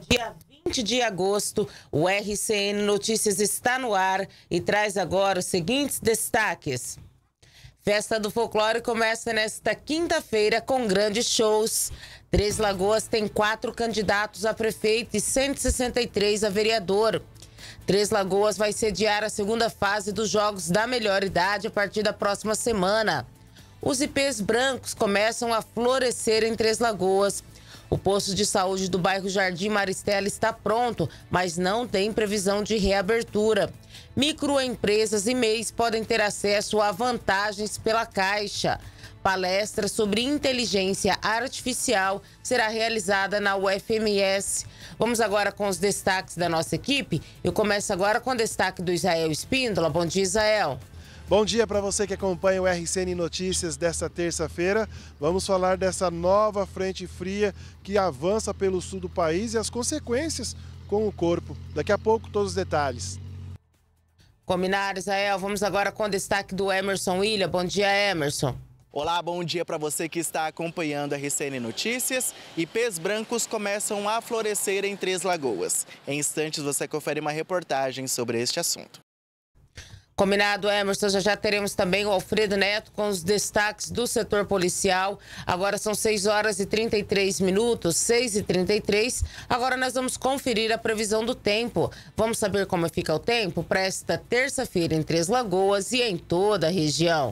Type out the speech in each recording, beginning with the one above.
dia 20 de agosto, o RCN Notícias está no ar e traz agora os seguintes destaques. Festa do Folclore começa nesta quinta-feira com grandes shows. Três Lagoas tem 4 candidatos a prefeito e 163 a vereador. Três Lagoas vai sediar a segunda fase dos Jogos da Melhor Idade a partir da próxima semana. Os ipês brancos começam a florescer em Três Lagoas. O posto de saúde do bairro Jardim Maristela está pronto, mas não tem previsão de reabertura. Microempresas e MEIs podem ter acesso a vantagens pela Caixa. Palestra sobre inteligência artificial será realizada na UFMS. Vamos agora com os destaques da nossa equipe. Eu começo agora com o destaque do Israel Espíndola. Bom dia, Israel. Bom dia para você que acompanha o RCN Notícias desta terça-feira. Vamos falar dessa nova frente fria que avança pelo sul do país e as consequências com o corpo. Daqui a pouco, todos os detalhes. Combinado, Israel. Vamos agora com o destaque do Emerson William. Bom dia, Emerson. Olá, bom dia para você que está acompanhando a RCN Notícias. Ipês brancos começam a florescer em Três Lagoas. Em instantes você confere uma reportagem sobre este assunto. Combinado, Emerson. Já teremos também o Alfredo Neto com os destaques do setor policial. Agora são 6 horas e 33 minutos, 6h33. Agora nós vamos conferir a previsão do tempo. Vamos saber como fica o tempo para esta terça-feira em Três Lagoas e em toda a região.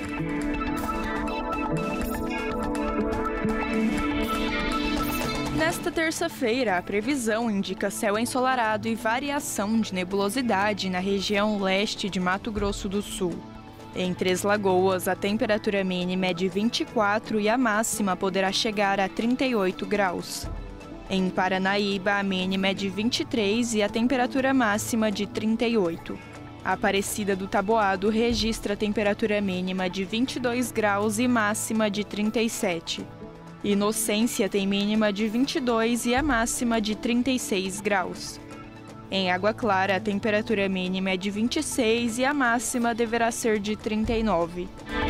Nesta terça-feira, a previsão indica céu ensolarado e variação de nebulosidade na região leste de Mato Grosso do Sul. Em Três Lagoas, a temperatura mínima é de 24 e a máxima poderá chegar a 38 graus. Em Paranaíba, a mínima é de 23 e a temperatura máxima de 38. A Aparecida do Taboado registra a temperatura mínima de 22 graus e máxima de 37. Inocência tem mínima de 22 e a máxima de 36 graus. Em Água Clara, a temperatura mínima é de 26 e a máxima deverá ser de 39.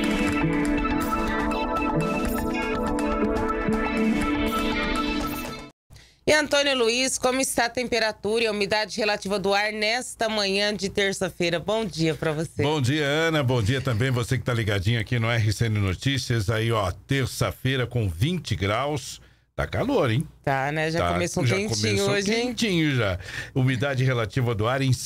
E Antônio Luiz, como está a temperatura e a umidade relativa do ar nesta manhã de terça-feira? Bom dia para você. Bom dia, Ana. Bom dia também você que tá ligadinho aqui no RCN Notícias. Aí, ó, terça-feira com 20 graus. Tá calor, hein? Tá, né? Já começou quentinho hoje, hein? Quentinho já. Umidade relativa do ar em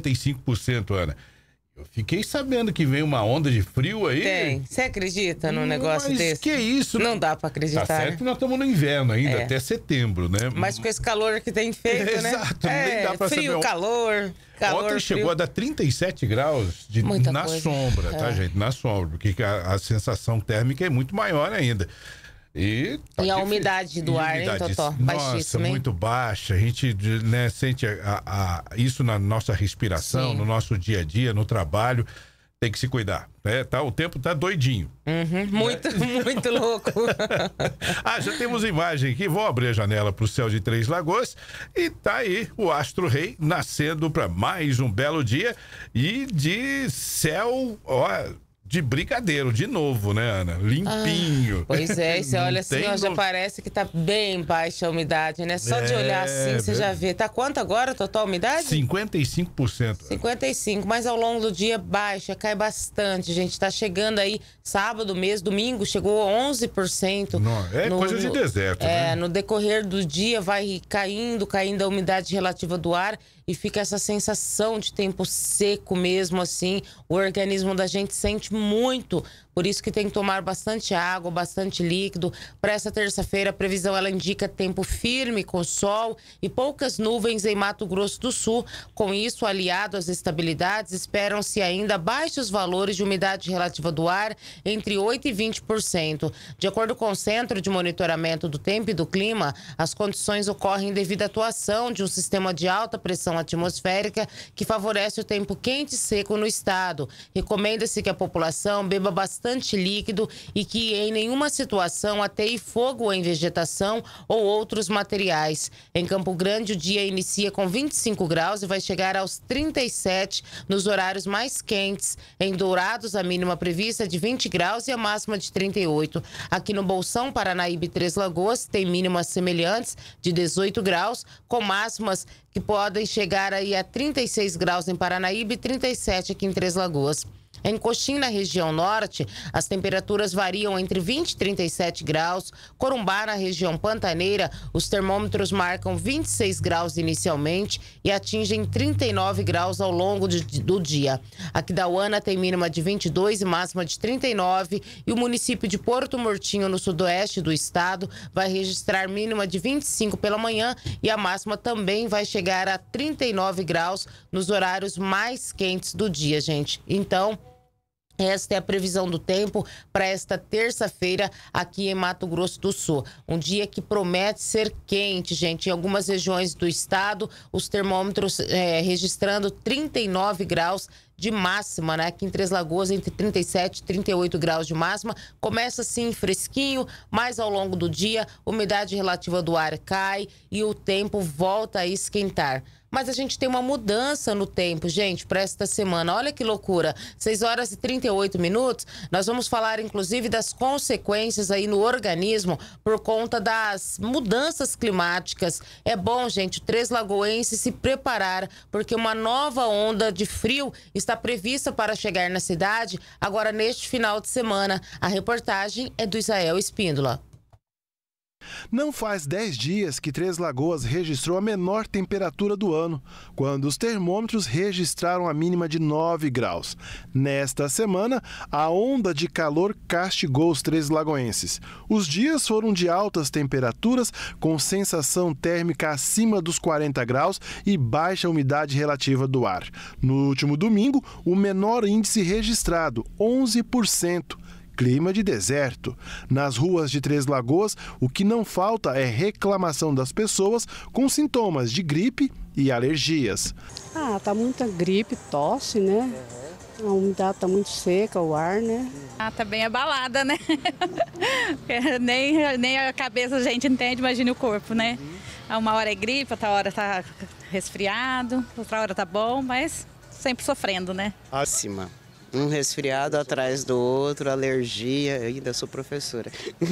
55%, Ana. Eu fiquei sabendo que vem uma onda de frio aí. Tem. Você acredita num negócio desse? Que isso? Não dá pra acreditar. Tá certo que nós estamos no inverno ainda, até setembro, né? Mas com esse calor que tem feito, né? Exato, nem dá pra frio, saber. calor, Ontem chegou a dar 37 graus na sombra, tá, gente? Na sombra, porque a sensação térmica é muito maior ainda. E a umidade do ar, hein, Totó? Baixíssima, nossa, muito baixa. A gente, né, sente isso na nossa respiração, no nosso dia a dia, no trabalho. Tem que se cuidar, né? O tempo tá doidinho. Muito louco. Já temos imagem aqui. Vou abrir a janela pro céu de Três Lagoas e tá aí o Astro Rei nascendo para mais um belo dia e de céu, ó, de brigadeiro, de novo, né, Ana? Limpinho. Pois é, e você olha assim, ó, já parece que tá bem baixa a umidade, né? Só de olhar assim, você já vê. Tá quanto agora a total umidade? 55%. 55%, mas ao longo do dia baixa, cai bastante, gente. Tá chegando aí, sábado mesmo, domingo, chegou a 11%. Coisa de deserto, né? No decorrer do dia vai caindo a umidade relativa do ar e fica essa sensação de tempo seco mesmo, assim. O organismo da gente sente muito, por isso que tem que tomar bastante água, bastante líquido. Para essa terça-feira, a previsão ela indica tempo firme com sol e poucas nuvens em Mato Grosso do Sul. Com isso, aliado às estabilidades, esperam-se ainda baixos valores de umidade relativa do ar, entre 8% e 20%. De acordo com o Centro de Monitoramento do Tempo e do Clima, as condições ocorrem devido à atuação de um sistema de alta pressão atmosférica que favorece o tempo quente e seco no estado. Recomenda-se que a população beba bastante bastante líquido e que em nenhuma situação ateie fogo em vegetação ou outros materiais. Em Campo Grande, o dia inicia com 25 graus e vai chegar aos 37 nos horários mais quentes. Em Dourados, a mínima prevista é de 20 graus e a máxima de 38. Aqui no Bolsão, Paranaíba e Três Lagoas, tem mínimas semelhantes de 18 graus, com máximas que podem chegar aí a 36 graus em Paranaíba e 37 aqui em Três Lagoas. Em Coxim, na região norte, as temperaturas variam entre 20 e 37 graus. Corumbá, na região pantaneira, os termômetros marcam 26 graus inicialmente e atingem 39 graus ao longo do dia. Aquidauana tem mínima de 22 e máxima de 39 e o município de Porto Murtinho, no sudoeste do estado, vai registrar mínima de 25 pela manhã e a máxima também vai chegar a 39 graus nos horários mais quentes do dia, gente. Então, esta é a previsão do tempo para esta terça-feira aqui em Mato Grosso do Sul. Um dia que promete ser quente, gente. Em algumas regiões do estado, os termômetros registrando 39 graus de máxima, né? Aqui em Três Lagoas, entre 37 e 38 graus de máxima. Começa assim fresquinho, mas ao longo do dia, a umidade relativa do ar cai e o tempo volta a esquentar. Mas a gente tem uma mudança no tempo, gente, para esta semana. Olha que loucura. 6 horas e 38 minutos. Nós vamos falar, inclusive, das consequências aí no organismo por conta das mudanças climáticas. É bom, gente, o Três Lagoense se preparar, porque uma nova onda de frio está prevista para chegar na cidade agora neste final de semana. A reportagem é do Israel Espíndola. Não faz 10 dias que Três Lagoas registrou a menor temperatura do ano, quando os termômetros registraram a mínima de 9 graus. Nesta semana, a onda de calor castigou os três lagoenses. Os dias foram de altas temperaturas, com sensação térmica acima dos 40 graus e baixa umidade relativa do ar. No último domingo, o menor índice registrado, 11%. Clima de deserto. Nas ruas de Três Lagoas, o que não falta é reclamação das pessoas com sintomas de gripe e alergias. Tá muita gripe, tosse, né? A umidade tá muito seca, o ar, né? Tá bem abalada, né? nem a cabeça a gente entende, imagina o corpo, né? Uma hora é gripe, outra hora tá resfriado, outra hora tá bom, mas sempre sofrendo, né? Acima. Um resfriado atrás do outro, alergia, eu ainda sou professora.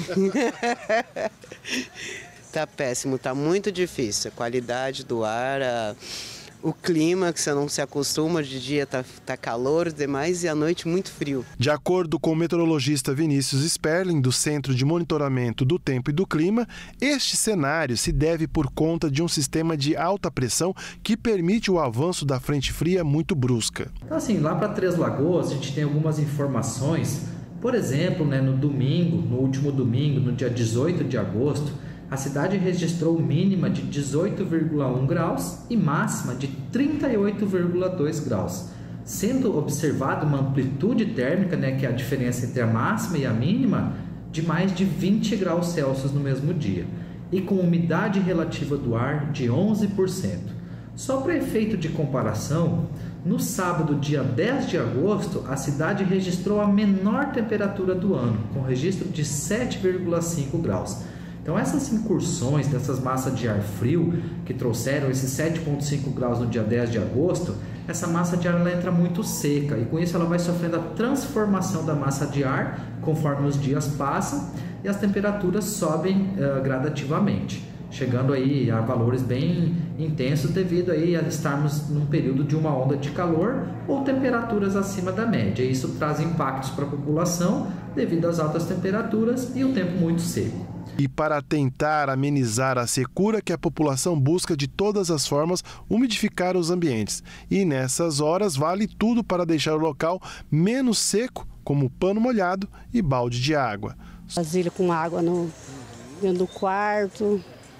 Tá péssimo, tá muito difícil. A qualidade do ar, o clima que você não se acostuma, de dia tá calor demais e à noite muito frio. De acordo com o meteorologista Vinícius Sperling, do Centro de Monitoramento do Tempo e do Clima, este cenário se deve por conta de um sistema de alta pressão que permite o avanço da frente fria muito brusca. Então, assim, lá para Três Lagoas, a gente tem algumas informações. Por exemplo, né, no último domingo, no dia 18 de agosto, a cidade registrou mínima de 18,1 graus e máxima de 38,2 graus, sendo observada uma amplitude térmica, né, que é a diferença entre a máxima e a mínima, de mais de 20 graus Celsius no mesmo dia, e com umidade relativa do ar de 11%. Só para efeito de comparação, no sábado, dia 10 de agosto, a cidade registrou a menor temperatura do ano, com registro de 7,5 graus. Então essas incursões dessas massas de ar frio que trouxeram esses 7,5 graus no dia 10 de agosto, essa massa de ar ela entra muito seca e com isso ela vai sofrendo a transformação da massa de ar conforme os dias passam e as temperaturas sobem gradativamente, chegando aí a valores bem intensos devido aí a estarmos num período de uma onda de calor ou temperaturas acima da média. Isso traz impactos para a população devido às altas temperaturas e o tempo muito seco. E para tentar amenizar a secura que a população busca de todas as formas umidificar os ambientes. E nessas horas vale tudo para deixar o local menos seco, como pano molhado e balde de água. Vasilha com água dentro do quarto,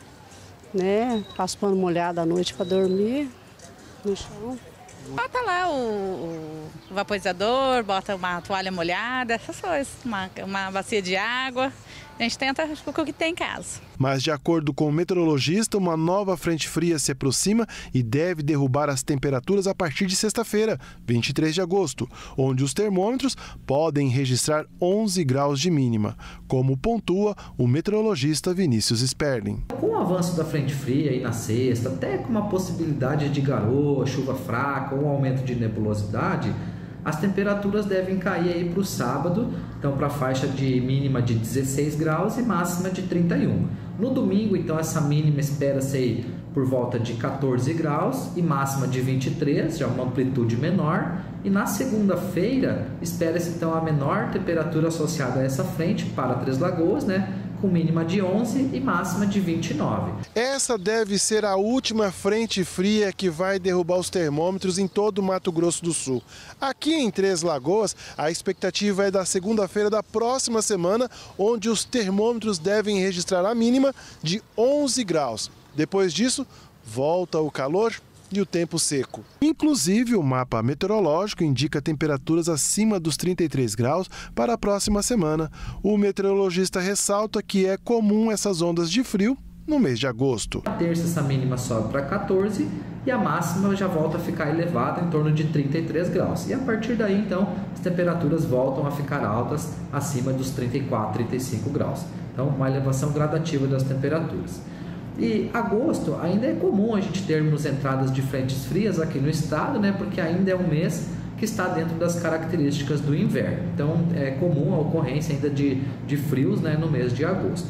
né? Passo pano molhado à noite para dormir no chão. Bota lá o vaporizador, bota uma toalha molhada, essas coisas, uma bacia de água A gente tenta com o que tem em casa. Mas, de acordo com o meteorologista, uma nova frente fria se aproxima e deve derrubar as temperaturas a partir de sexta-feira, 23 de agosto, onde os termômetros podem registrar 11 graus de mínima, como pontua o meteorologista Vinícius Sperling. Com o avanço da frente fria aí na sexta, até com uma possibilidade de garoa, chuva fraca ou aumento de nebulosidade, as temperaturas devem cair aí para o sábado, então para a faixa de mínima de 16 graus e máxima de 31. No domingo, então, essa mínima espera-se aí por volta de 14 graus e máxima de 23, já uma amplitude menor. E na segunda-feira, espera-se então a menor temperatura associada a essa frente para Três Lagoas, né? Com mínima de 11 e máxima de 29. Essa deve ser a última frente fria que vai derrubar os termômetros em todo o Mato Grosso do Sul. Aqui em Três Lagoas, a expectativa é da segunda-feira da próxima semana, onde os termômetros devem registrar a mínima de 11 graus. Depois disso, volta o calor e o tempo seco. Inclusive, o mapa meteorológico indica temperaturas acima dos 33 graus para a próxima semana. O meteorologista ressalta que é comum essas ondas de frio no mês de agosto. Na terça, essa mínima sobe para 14 e a máxima já volta a ficar elevada em torno de 33 graus. E a partir daí, então, as temperaturas voltam a ficar altas acima dos 34, 35 graus. Então, uma elevação gradativa das temperaturas. E agosto ainda é comum a gente termos entradas de frentes frias aqui no estado, né? Porque ainda é um mês que está dentro das características do inverno. Então é comum a ocorrência ainda de frios, né, no mês de agosto.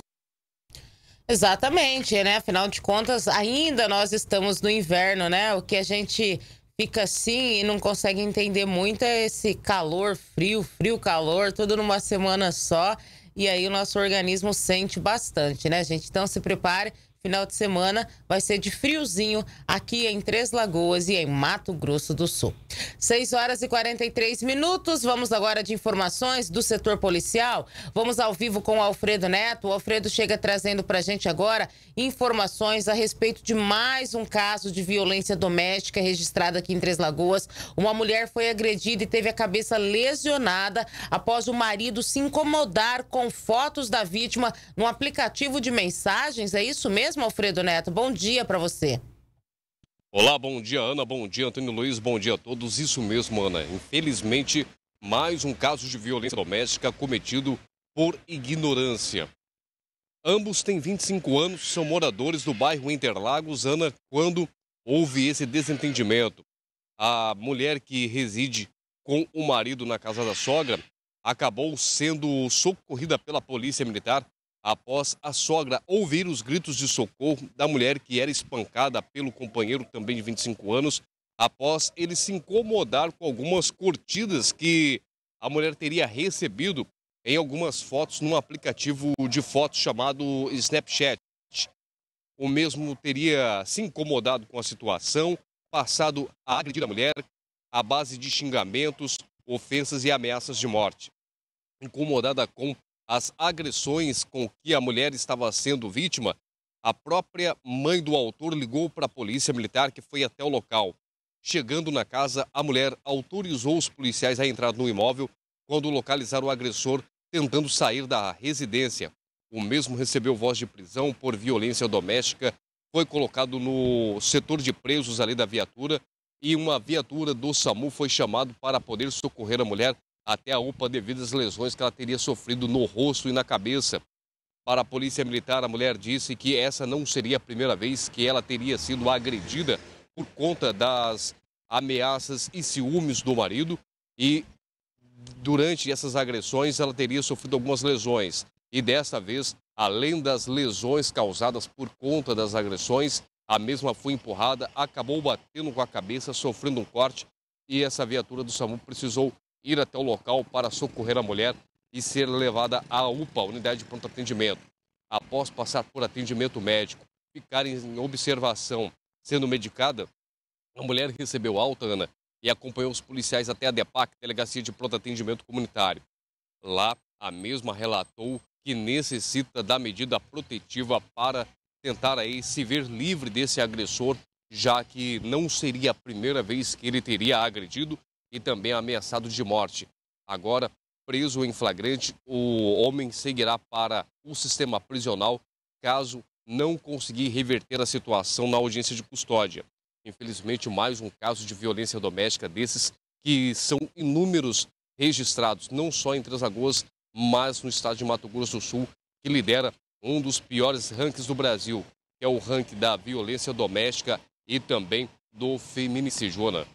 Exatamente, né? Afinal de contas, ainda nós estamos no inverno, né? O que a gente fica assim e não consegue entender muito é esse calor, frio, calor, tudo numa semana só. E aí o nosso organismo sente bastante, né, gente? Então se prepare. Final de semana vai ser de friozinho aqui em Três Lagoas e em Mato Grosso do Sul. 6 horas e 43 minutos. Vamos agora de informações do setor policial. Vamos ao vivo com o Alfredo Neto. O Alfredo chega trazendo pra gente agora informações a respeito de mais um caso de violência doméstica registrado aqui em Três Lagoas. Uma mulher foi agredida e teve a cabeça lesionada após o marido se incomodar com fotos da vítima no aplicativo de mensagens. É isso mesmo, Alfredo Neto? Bom dia para você. Olá, bom dia, Ana, bom dia, Antônio Luiz, bom dia a todos. Isso mesmo, Ana. Infelizmente, mais um caso de violência doméstica cometido por ignorância. Ambos têm 25 anos, são moradores do bairro Interlagos, Ana, quando houve esse desentendimento. A mulher que reside com o marido na casa da sogra acabou sendo socorrida pela polícia militar após a sogra ouvir os gritos de socorro da mulher que era espancada pelo companheiro, também de 25 anos, após ele se incomodar com algumas curtidas que a mulher teria recebido em algumas fotos num aplicativo de fotos chamado Snapchat. O mesmo teria se incomodado com a situação, passado a agredir a mulher à base de xingamentos, ofensas e ameaças de morte. Incomodada com as agressões com que a mulher estava sendo vítima, a própria mãe do autor ligou para a polícia militar, que foi até o local. Chegando na casa, a mulher autorizou os policiais a entrar no imóvel quando localizaram o agressor tentando sair da residência. O mesmo recebeu voz de prisão por violência doméstica, foi colocado no setor de presos ali da viatura e uma viatura do SAMU foi chamado para poder socorrer a mulher até a UPA devido às lesões que ela teria sofrido no rosto e na cabeça. Para a polícia militar, a mulher disse que essa não seria a primeira vez que ela teria sido agredida por conta das ameaças e ciúmes do marido e durante essas agressões ela teria sofrido algumas lesões. E dessa vez, além das lesões causadas por conta das agressões, a mesma foi empurrada, acabou batendo com a cabeça, sofrendo um corte e essa viatura do SAMU precisou ir até o local para socorrer a mulher e ser levada à UPA, Unidade de Pronto Atendimento. Após passar por atendimento médico, ficar em observação, sendo medicada, a mulher recebeu alta, Ana, e acompanhou os policiais até a DEPAC, Delegacia de Pronto Atendimento Comunitário. Lá, a mesma relatou que necessita da medida protetiva para tentar aí se ver livre desse agressor, já que não seria a primeira vez que ele teria agredido e também ameaçado de morte. Agora, preso em flagrante, o homem seguirá para o sistema prisional caso não conseguir reverter a situação na audiência de custódia. Infelizmente, mais um caso de violência doméstica desses que são inúmeros registrados, não só em Três Lagoas, mas no estado de Mato Grosso do Sul, que lidera um dos piores rankings do Brasil, que é o ranking da violência doméstica e também do feminicídio, Ana.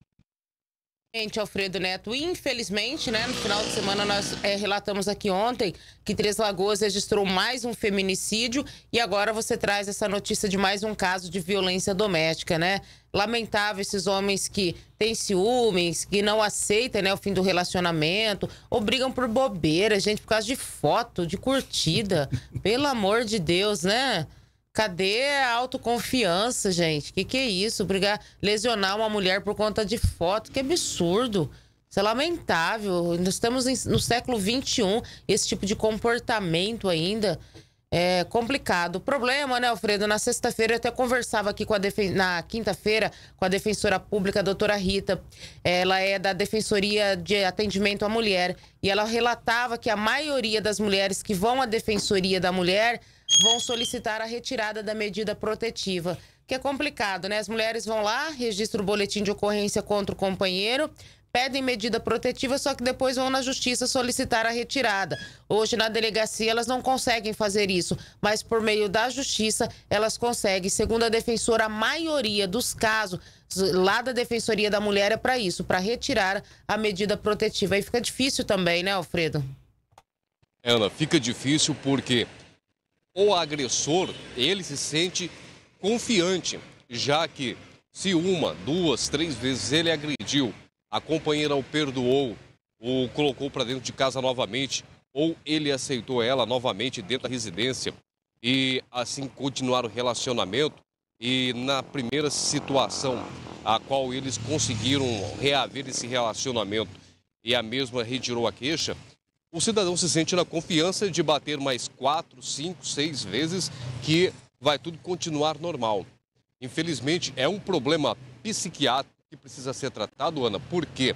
Alfredo Neto, infelizmente, né, no final de semana nós relatamos aqui ontem que Três Lagoas registrou mais um feminicídio e agora você traz essa notícia de mais um caso de violência doméstica, né? Lamentável esses homens que têm ciúmes, que não aceitam, né, o fim do relacionamento, ou brigam por bobeira, gente, por causa de foto, de curtida. Pelo amor de Deus, né? Cadê a autoconfiança, gente? Que é isso? Brigar, lesionar uma mulher por conta de foto? Que absurdo. Isso é lamentável. Nós estamos no século XXI, esse tipo de comportamento ainda é complicado. O problema, né, Alfredo? Na sexta-feira eu até conversava aqui na quinta-feira com a defensora pública, a doutora Rita. Ela é da Defensoria de Atendimento à Mulher. E ela relatava que a maioria das mulheres que vão à Defensoria da Mulher vão solicitar a retirada da medida protetiva, que é complicado, né? As mulheres vão lá, registram o boletim de ocorrência contra o companheiro, pedem medida protetiva, só que depois vão na justiça solicitar a retirada. Hoje, na delegacia, elas não conseguem fazer isso, mas por meio da justiça, elas conseguem. Segundo a defensora, a maioria dos casos lá da Defensoria da Mulher é para isso, para retirar a medida protetiva. Aí fica difícil também, né, Alfredo? Ana, fica difícil porque o agressor, ele se sente confiante, já que se 1, 2, 3 vezes ele agrediu, a companheira o perdoou, ou colocou para dentro de casa novamente, ou ele aceitou ela novamente dentro da residência e assim continuar o relacionamento, e na primeira situação a qual eles conseguiram reaver esse relacionamento e a mesma retirou a queixa, o cidadão se sente na confiança de bater mais 4, 5, 6 vezes que vai tudo continuar normal. Infelizmente, é um problema psiquiátrico que precisa ser tratado, Ana, porque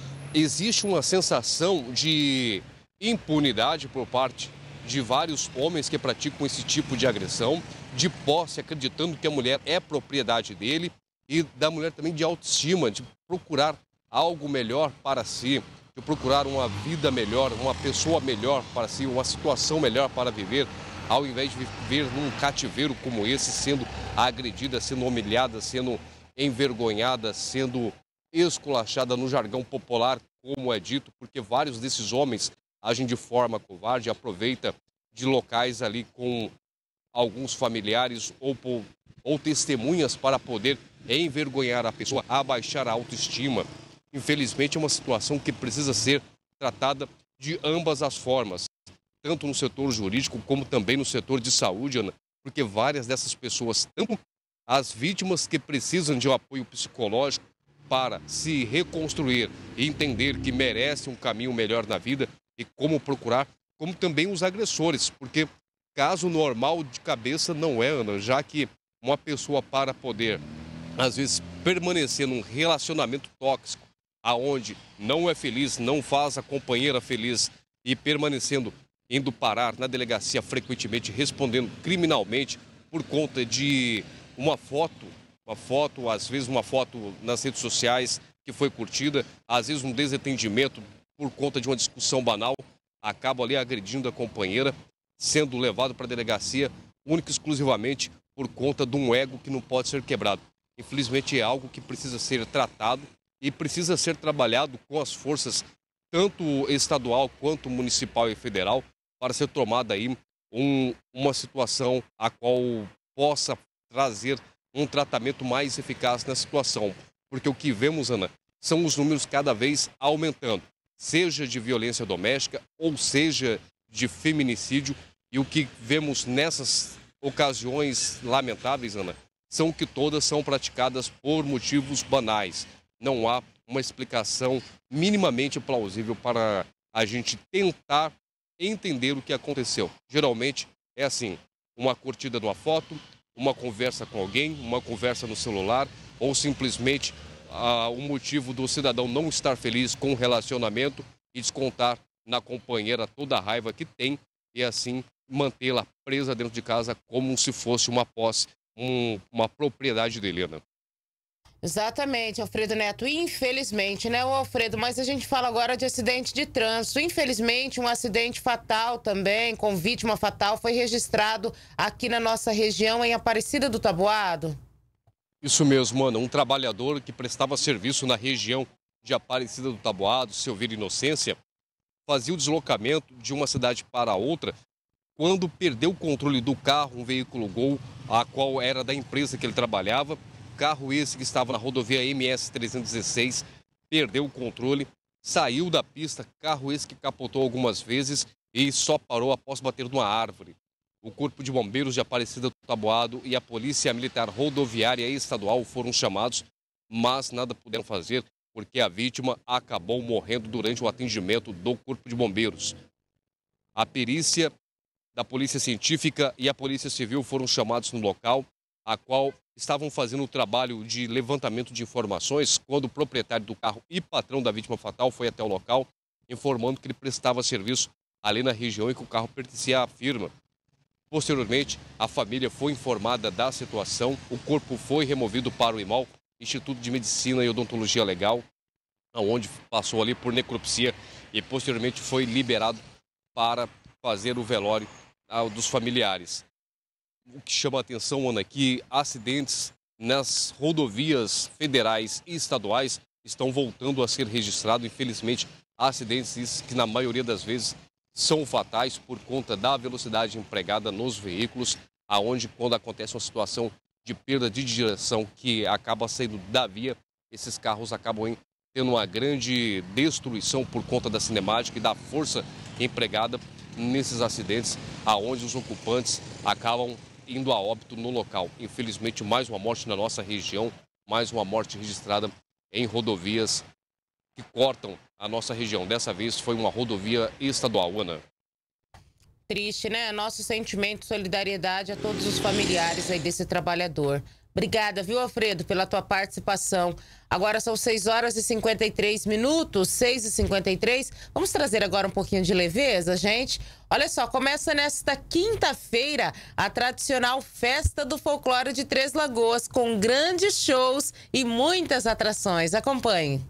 existe uma sensação de impunidade por parte de vários homens que praticam esse tipo de agressão, de posse, acreditando que a mulher é propriedade dele, e da mulher também de autoestima, de procurar algo melhor para si, de procurar uma vida melhor, uma pessoa melhor para si, uma situação melhor para viver, ao invés de viver num cativeiro como esse, sendo agredida, sendo humilhada, sendo envergonhada, sendo esculachada no jargão popular, como é dito, porque vários desses homens agem de forma covarde, aproveita de locais ali com alguns familiares ou testemunhas para poder envergonhar a pessoa, abaixar a autoestima. Infelizmente, é uma situação que precisa ser tratada de ambas as formas, tanto no setor jurídico como também no setor de saúde, Ana, porque várias dessas pessoas, tanto as vítimas que precisam de um apoio psicológico para se reconstruir e entender que merecem um caminho melhor na vida e como procurar, como também os agressores, porque caso normal de cabeça não é, Ana, já que uma pessoa para poder, às vezes, permanecer num relacionamento tóxico, aonde não é feliz, não faz a companheira feliz e permanecendo, indo parar na delegacia frequentemente, respondendo criminalmente por conta de uma foto, às vezes uma foto nas redes sociais que foi curtida, às vezes um desentendimento por conta de uma discussão banal, acaba ali agredindo a companheira, sendo levado para a delegacia única e exclusivamente por conta de um ego que não pode ser quebrado. Infelizmente, é algo que precisa ser tratado e precisa ser trabalhado com as forças, tanto estadual quanto municipal e federal, para ser tomada aí uma situação a qual possa trazer um tratamento mais eficaz na situação. Porque o que vemos, Ana, são os números cada vez aumentando, seja de violência doméstica ou seja de feminicídio. E o que vemos nessas ocasiões lamentáveis, Ana, são que todas são praticadas por motivos banais. Não há uma explicação minimamente plausível para a gente tentar entender o que aconteceu. Geralmente é assim, uma curtida de uma foto, uma conversa com alguém, uma conversa no celular, ou simplesmente o motivo do cidadão não estar feliz com o relacionamento e descontar na companheira toda a raiva que tem e assim mantê-la presa dentro de casa como se fosse uma posse, uma propriedade dele, Ana. Exatamente, Alfredo Neto. Infelizmente, né, Alfredo? Mas a gente fala agora de acidente de trânsito. Infelizmente, um acidente fatal também, com vítima fatal, foi registrado aqui na nossa região, em Aparecida do Taboado. Isso mesmo, Ana. Um trabalhador que prestava serviço na região de Aparecida do Taboado, Silveira Inocência, fazia o deslocamento de uma cidade para outra quando perdeu o controle do carro, um veículo Gol, a qual era da empresa que ele trabalhava. Carro esse que estava na rodovia MS 316, perdeu o controle, saiu da pista, carro esse que capotou algumas vezes e só parou após bater numa árvore. O Corpo de Bombeiros de Aparecida do Taboado e a Polícia Militar Rodoviária Estadual foram chamados, mas nada puderam fazer porque a vítima acabou morrendo durante o atendimento do Corpo de Bombeiros. A perícia da Polícia Científica e a Polícia Civil foram chamados no local, a qual estavam fazendo o trabalho de levantamento de informações quando o proprietário do carro e patrão da vítima fatal foi até o local, informando que ele prestava serviço ali na região e que o carro pertencia à firma. Posteriormente, a família foi informada da situação, o corpo foi removido para o IMAL, Instituto de Medicina e Odontologia Legal, onde passou ali por necropsia e posteriormente foi liberado para fazer o velório dos familiares. O que chama a atenção, Ana, é que acidentes nas rodovias federais e estaduais estão voltando a ser registrados. Infelizmente, acidentes que na maioria das vezes são fatais por conta da velocidade empregada nos veículos, aonde quando acontece uma situação de perda de direção que acaba saindo da via, esses carros acabam tendo uma grande destruição por conta da cinemática e da força empregada nesses acidentes, aonde os ocupantes acabam indo a óbito no local. Infelizmente, mais uma morte na nossa região, mais uma morte registrada em rodovias que cortam a nossa região. Dessa vez foi uma rodovia estadual, Ana. Triste, né? Nosso sentimento de solidariedade a todos os familiares aí desse trabalhador. Obrigada, viu, Alfredo, pela tua participação. Agora são 6h53, 6h53. Vamos trazer agora um pouquinho de leveza, gente. Olha só, começa nesta quinta-feira a tradicional Festa do Folclore de Três Lagoas, com grandes shows e muitas atrações. Acompanhe.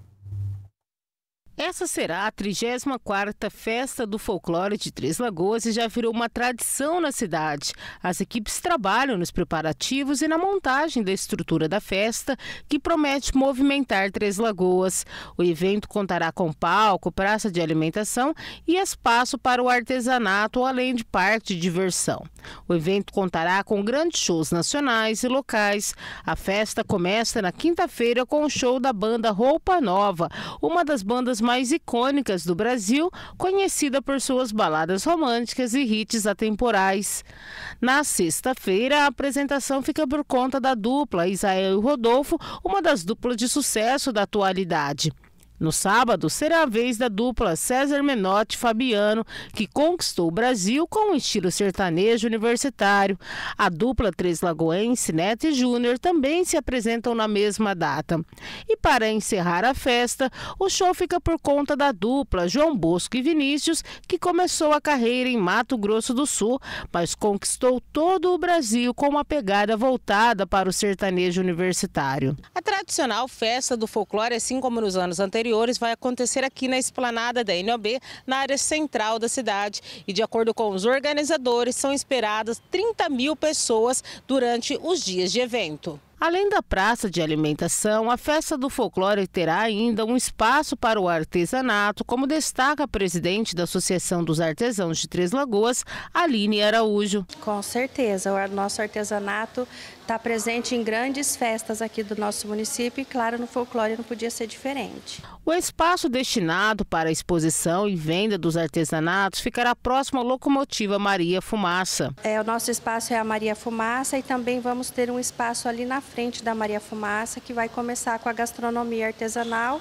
Essa será a 34ª Festa do Folclore de Três Lagoas e já virou uma tradição na cidade. As equipes trabalham nos preparativos e na montagem da estrutura da festa, que promete movimentar Três Lagoas. O evento contará com palco, praça de alimentação e espaço para o artesanato, além de parque de diversão. O evento contará com grandes shows nacionais e locais. A festa começa na quinta-feira com o show da banda Roupa Nova, uma das bandas mais icônicas do Brasil, conhecida por suas baladas românticas e hits atemporais. Na sexta-feira, a apresentação fica por conta da dupla Isael e Rodolfo, uma das duplas de sucesso da atualidade. No sábado, será a vez da dupla César Menotti e Fabiano, que conquistou o Brasil com um estilo sertanejo universitário. A dupla Três Lagoense, Neto e Júnior, também se apresentam na mesma data. E para encerrar a festa, o show fica por conta da dupla João Bosco e Vinícius, que começou a carreira em Mato Grosso do Sul, mas conquistou todo o Brasil com uma pegada voltada para o sertanejo universitário. A tradicional Festa do Folclore, assim como nos anos anteriores, vai acontecer aqui na esplanada da NOB, na área central da cidade. E de acordo com os organizadores, são esperadas 30 mil pessoas durante os dias de evento. Além da praça de alimentação, a Festa do Folclore terá ainda um espaço para o artesanato, como destaca a presidente da Associação dos Artesãos de Três Lagoas, Aline Araújo. Com certeza, o nosso artesanato está presente em grandes festas aqui do nosso município e, claro, no folclore não podia ser diferente. O espaço destinado para a exposição e venda dos artesanatos ficará próximo à locomotiva Maria Fumaça. O nosso espaço é a Maria Fumaça e também vamos ter um espaço ali na frente da Maria Fumaça, que vai começar com a gastronomia artesanal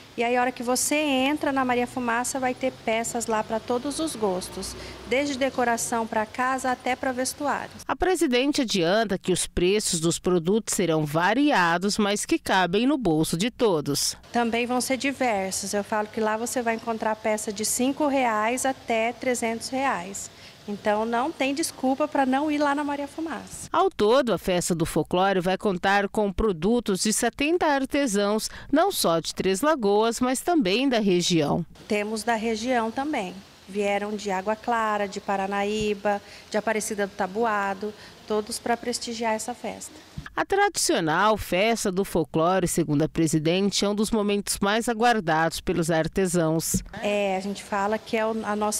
E aí, a hora que você entra na Maria Fumaça, vai ter peças lá para todos os gostos, desde decoração para casa até para vestuário. A presidente adianta que os preços dos produtos serão variados, mas que cabem no bolso de todos. Também vão ser diversos. Eu falo que lá você vai encontrar peça de R$ 5,00 até R$ 300. Então não tem desculpa para não ir lá na Maria Fumaça. Ao todo, a Festa do Folclore vai contar com produtos de 70 artesãos, não só de Três Lagoas, mas também da região. Temos da região também. Vieram de Água Clara, de Paranaíba, de Aparecida do Taboado, todos para prestigiar essa festa. A tradicional Festa do Folclore, segundo a presidente, é um dos momentos mais aguardados pelos artesãos. A gente fala que é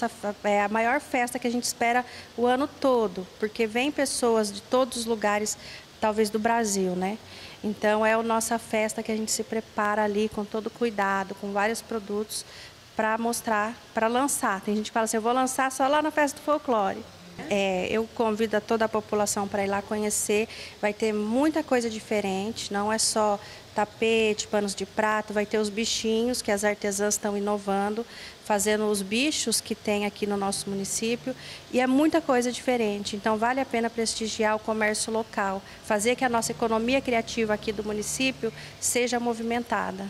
a maior festa que a gente espera o ano todo, porque vem pessoas de todos os lugares, talvez do Brasil, né? Então é a nossa festa que a gente se prepara ali com todo cuidado, com vários produtos para mostrar, para lançar. Tem gente que fala assim, eu vou lançar só lá na Festa do Folclore. Eu convido a toda a população para ir lá conhecer, vai ter muita coisa diferente, não é só tapete, panos de prato, vai ter os bichinhos que as artesãs estão inovando, fazendo os bichos que tem aqui no nosso município, e é muita coisa diferente, então vale a pena prestigiar o comércio local, fazer que a nossa economia criativa aqui do município seja movimentada.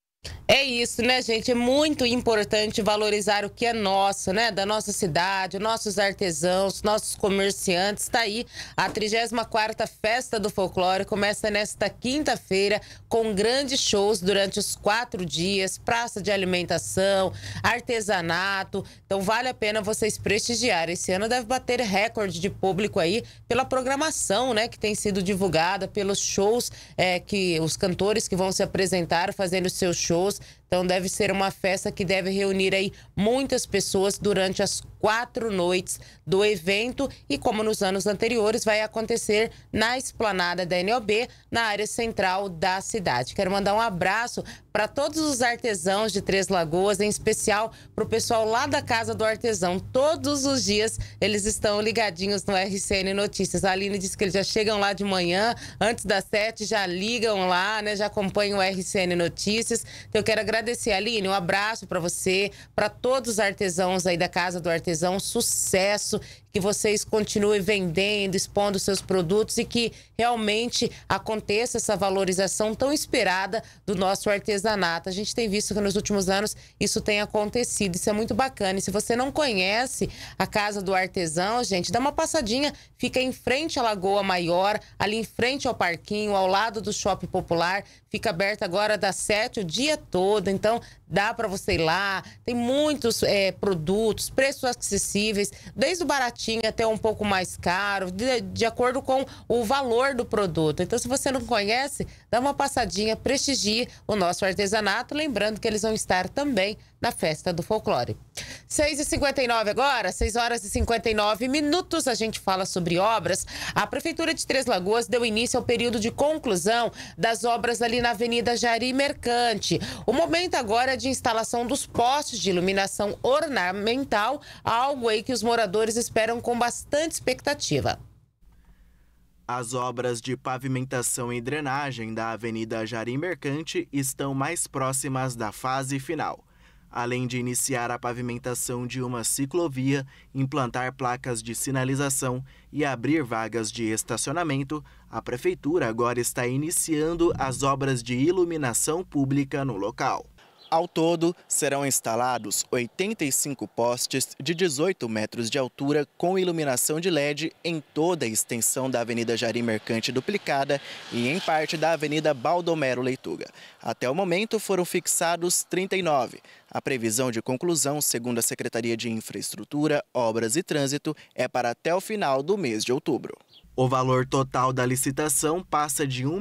É isso, né, gente? É muito importante valorizar o que é nosso, né? Da nossa cidade, nossos artesãos, nossos comerciantes. Tá aí a 34ª Festa do Folclore. Começa nesta quinta-feira com grandes shows durante os 4 dias. Praça de alimentação, artesanato. Então vale a pena vocês prestigiarem. Esse ano deve bater recorde de público aí pela programação, né? Que tem sido divulgada, pelos shows que os cantores que vão se apresentar fazendo os seus shows. Então deve ser uma festa que deve reunir aí muitas pessoas durante as 4 noites do evento, e como nos anos anteriores vai acontecer na esplanada da NOB, na área central da cidade. Quero mandar um abraço para todos os artesãos de Três Lagoas, em especial para o pessoal lá da Casa do Artesão. Todos os dias eles estão ligadinhos no RCN Notícias. A Aline disse que eles já chegam lá de manhã, antes das 7, já ligam lá, né? Já acompanham o RCN Notícias. Então eu quero agradecer, Aline, um abraço para você, para todos os artesãos aí da Casa do Artesão. Sucesso, que vocês continuem vendendo, expondo seus produtos e que realmente aconteça essa valorização tão esperada do nosso artesanato. A gente tem visto que nos últimos anos isso tem acontecido, isso é muito bacana. E se você não conhece a Casa do Artesão, gente, dá uma passadinha, fica em frente à Lagoa Maior, ali em frente ao parquinho, ao lado do Shopping Popular. Fica aberta agora das 7 o dia todo, então dá para você ir lá. Tem muitos produtos, preços acessíveis, desde o baratinho até um pouco mais caro, de acordo com o valor do produto. Então, se você não conhece, dá uma passadinha, prestigie o nosso artesanato, lembrando que eles vão estar também na Festa do Folclore. 6h59 agora, 6h59, a gente fala sobre obras. A Prefeitura de Três Lagoas deu início ao período de conclusão das obras ali na Avenida Jari Mercante. O momento agora é de instalação dos postes de iluminação ornamental, algo aí que os moradores esperam com bastante expectativa. As obras de pavimentação e drenagem da Avenida Jari Mercante estão mais próximas da fase final. Além de iniciar a pavimentação de uma ciclovia, implantar placas de sinalização e abrir vagas de estacionamento, a Prefeitura agora está iniciando as obras de iluminação pública no local. Ao todo, serão instalados 85 postes de 18 metros de altura com iluminação de LED em toda a extensão da Avenida Jari Mercante duplicada e em parte da Avenida Baldomero Leituga. Até o momento foram fixados 39. A previsão de conclusão, segundo a Secretaria de Infraestrutura, Obras e Trânsito, é para até o final do mês de outubro. O valor total da licitação passa de R$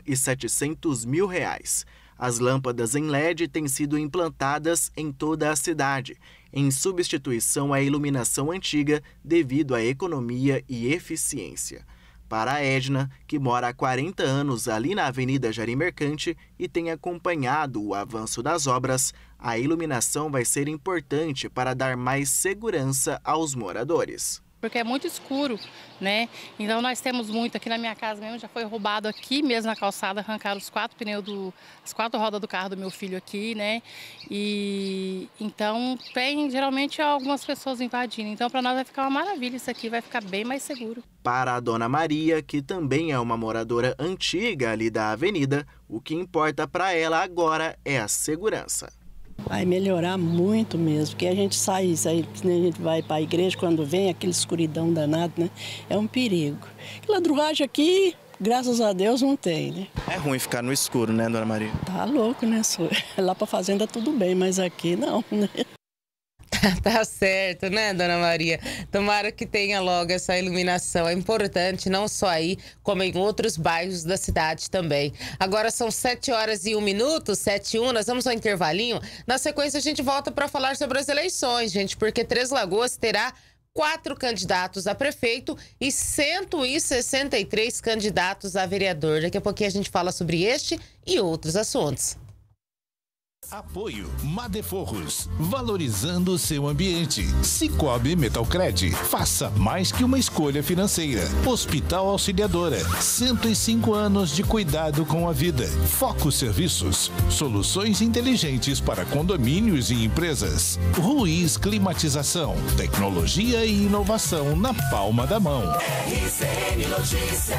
1.700.000. As lâmpadas em LED têm sido implantadas em toda a cidade, em substituição à iluminação antiga devido à economia e eficiência. Para a Edna, que mora há 40 anos ali na Avenida Jari Mercante e tem acompanhado o avanço das obras, a iluminação vai ser importante para dar mais segurança aos moradores. porque é muito escuro, né? Então nós temos muito, aqui na minha casa mesmo, já foi roubado aqui mesmo na calçada, arrancaram os 4 pneus, as 4 rodas do carro do meu filho aqui, né? E então tem geralmente algumas pessoas invadindo, então para nós vai ficar uma maravilha isso aqui, vai ficar bem mais seguro. Para a dona Maria, que também é uma moradora antiga ali da avenida, o que importa para ela agora é a segurança. Vai melhorar muito mesmo, porque a gente sai, a gente vai para a igreja, quando vem aquele escuridão danado, né? É um perigo. Ladruagem aqui, graças a Deus, não tem, né? É ruim ficar no escuro, né, dona Maria? Tá louco, né? Lá para fazenda tudo bem, mas aqui não, né? Tá certo, né, dona Maria? Tomara que tenha logo essa iluminação. É importante, não só aí, como em outros bairros da cidade também. Agora são 7h01, 7h01, nós vamos ao intervalinho. Na sequência, a gente volta para falar sobre as eleições, gente, porque Três Lagoas terá 4 candidatos a prefeito e 163 candidatos a vereador. Daqui a pouquinho a gente fala sobre este e outros assuntos. Apoio Madeforros, valorizando o seu ambiente. Cicobi Metalcred, faça mais que uma escolha financeira. Hospital Auxiliadora, 105 anos de cuidado com a vida. Foco Serviços, soluções inteligentes para condomínios e empresas. Ruiz Climatização, tecnologia e inovação na palma da mão. RCN Notícias.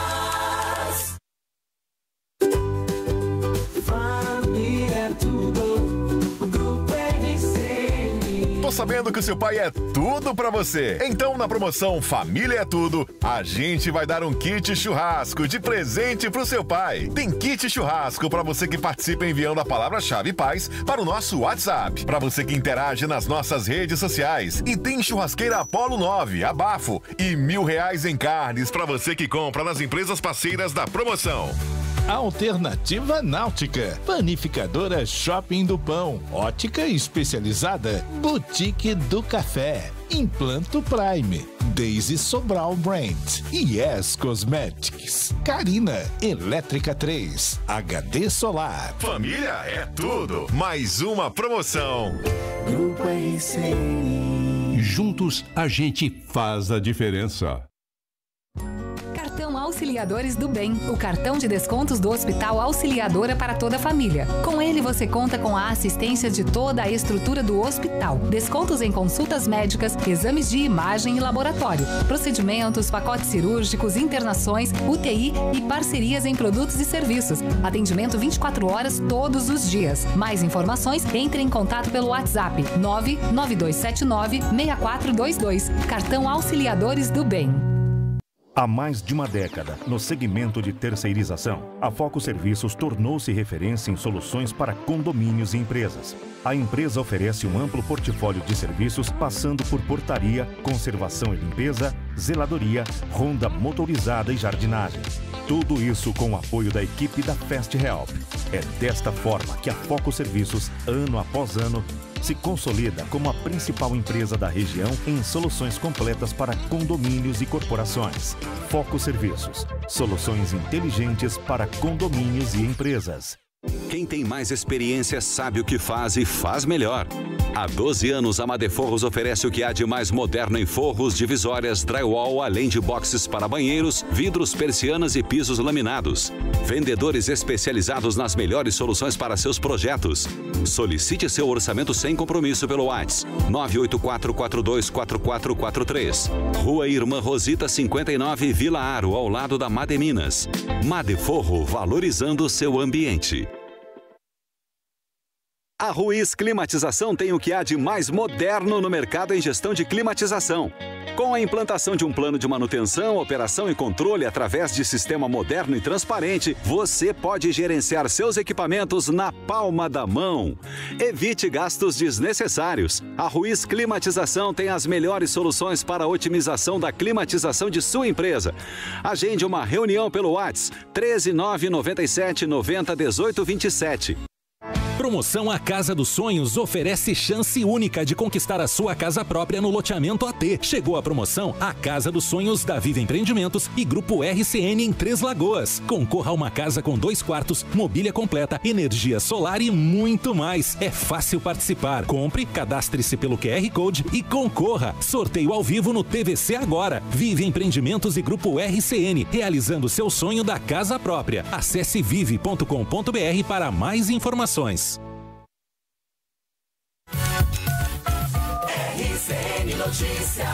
Tô sabendo que o seu pai é tudo pra você. Então, na promoção Família é Tudo, a gente vai dar um kit churrasco de presente pro seu pai. Tem kit churrasco pra você que participa enviando a palavra-chave paz para o nosso WhatsApp. Pra você que interage nas nossas redes sociais. E tem churrasqueira Apollo 9, abafo e R$1.000 em carnes pra você que compra nas empresas parceiras da promoção. Alternativa Náutica, Panificadora Shopping do Pão, Ótica Especializada, Boutique do Café, Implanto Prime, Daisy Sobral Brand, Yes Cosmetics, Carina, Elétrica 3, HD Solar. Família é tudo, mais uma promoção. Grupo RCN. Juntos a gente faz a diferença. Cartão Auxiliadores do Bem, o cartão de descontos do Hospital Auxiliadora para toda a família. Com ele você conta com a assistência de toda a estrutura do hospital. Descontos em consultas médicas, exames de imagem e laboratório, procedimentos, pacotes cirúrgicos, internações, UTI e parcerias em produtos e serviços. Atendimento 24 horas todos os dias. Mais informações, entre em contato pelo WhatsApp 99279-6422. Cartão Auxiliadores do Bem. Há mais de uma década, no segmento de terceirização, a Foco Serviços tornou-se referência em soluções para condomínios e empresas. A empresa oferece um amplo portfólio de serviços, passando por portaria, conservação e limpeza, zeladoria, ronda motorizada e jardinagem. Tudo isso com o apoio da equipe da Fast Help. É desta forma que a Foco Serviços, ano após ano, se consolida como a principal empresa da região em soluções completas para condomínios e corporações. Foco Serviços, soluções inteligentes para condomínios e empresas. Quem tem mais experiência sabe o que faz e faz melhor. Há 12 anos, a Madeforros oferece o que há de mais moderno em forros, divisórias, drywall, além de boxes para banheiros, vidros, persianas e pisos laminados. Vendedores especializados nas melhores soluções para seus projetos. Solicite seu orçamento sem compromisso pelo WhatsApp 984424443. Rua Irmã Rosita 59, Vila Aro, ao lado da Mademinas. Madeforro, valorizando seu ambiente. A Ruiz Climatização tem o que há de mais moderno no mercado em gestão de climatização. Com a implantação de um plano de manutenção, operação e controle através de sistema moderno e transparente, você pode gerenciar seus equipamentos na palma da mão. Evite gastos desnecessários. A Ruiz Climatização tem as melhores soluções para a otimização da climatização de sua empresa. Agende uma reunião pelo WhatsApp 13997 90 18 27. Promoção A Casa dos Sonhos oferece chance única de conquistar a sua casa própria no loteamento AT. Chegou a promoção A Casa dos Sonhos da Viva Empreendimentos e Grupo RCN em Três Lagoas. Concorra a uma casa com 2 quartos, mobília completa, energia solar e muito mais. É fácil participar. Compre, cadastre-se pelo QR Code e concorra. Sorteio ao vivo no TVC agora. Vive Empreendimentos e Grupo RCN, realizando seu sonho da casa própria. Acesse vive.com.br para mais informações. RCN Notícias.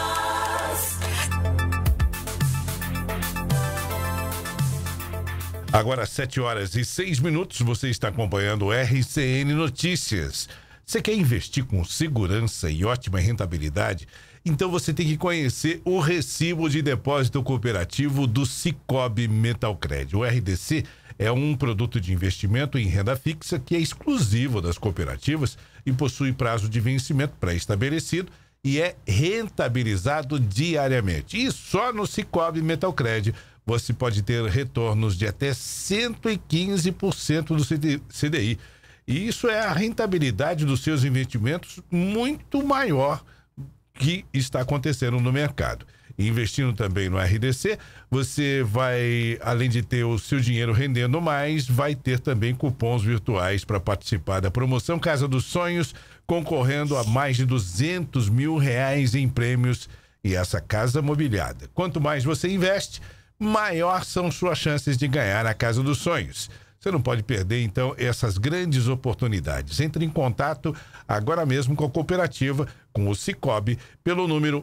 Agora 7h06, você está acompanhando o RCN Notícias. Você quer investir com segurança e ótima rentabilidade? Então você tem que conhecer o recibo de depósito cooperativo do Sicoob Metalcred. O RDC é um produto de investimento em renda fixa que é exclusivo das cooperativas e possui prazo de vencimento pré-estabelecido e é rentabilizado diariamente. E só no Sicoob Metalcred você pode ter retornos de até 115% do CDI. E isso é a rentabilidade dos seus investimentos muito maior que está acontecendo no mercado. Investindo também no RDC, você vai, além de ter o seu dinheiro rendendo mais, vai ter também cupons virtuais para participar da promoção Casa dos Sonhos, concorrendo a mais de R$200 mil em prêmios e essa casa mobiliada. Quanto mais você investe, maior são suas chances de ganhar a Casa dos Sonhos. Você não pode perder, então, essas grandes oportunidades. Entre em contato agora mesmo com a cooperativa, com o Sicoob, pelo número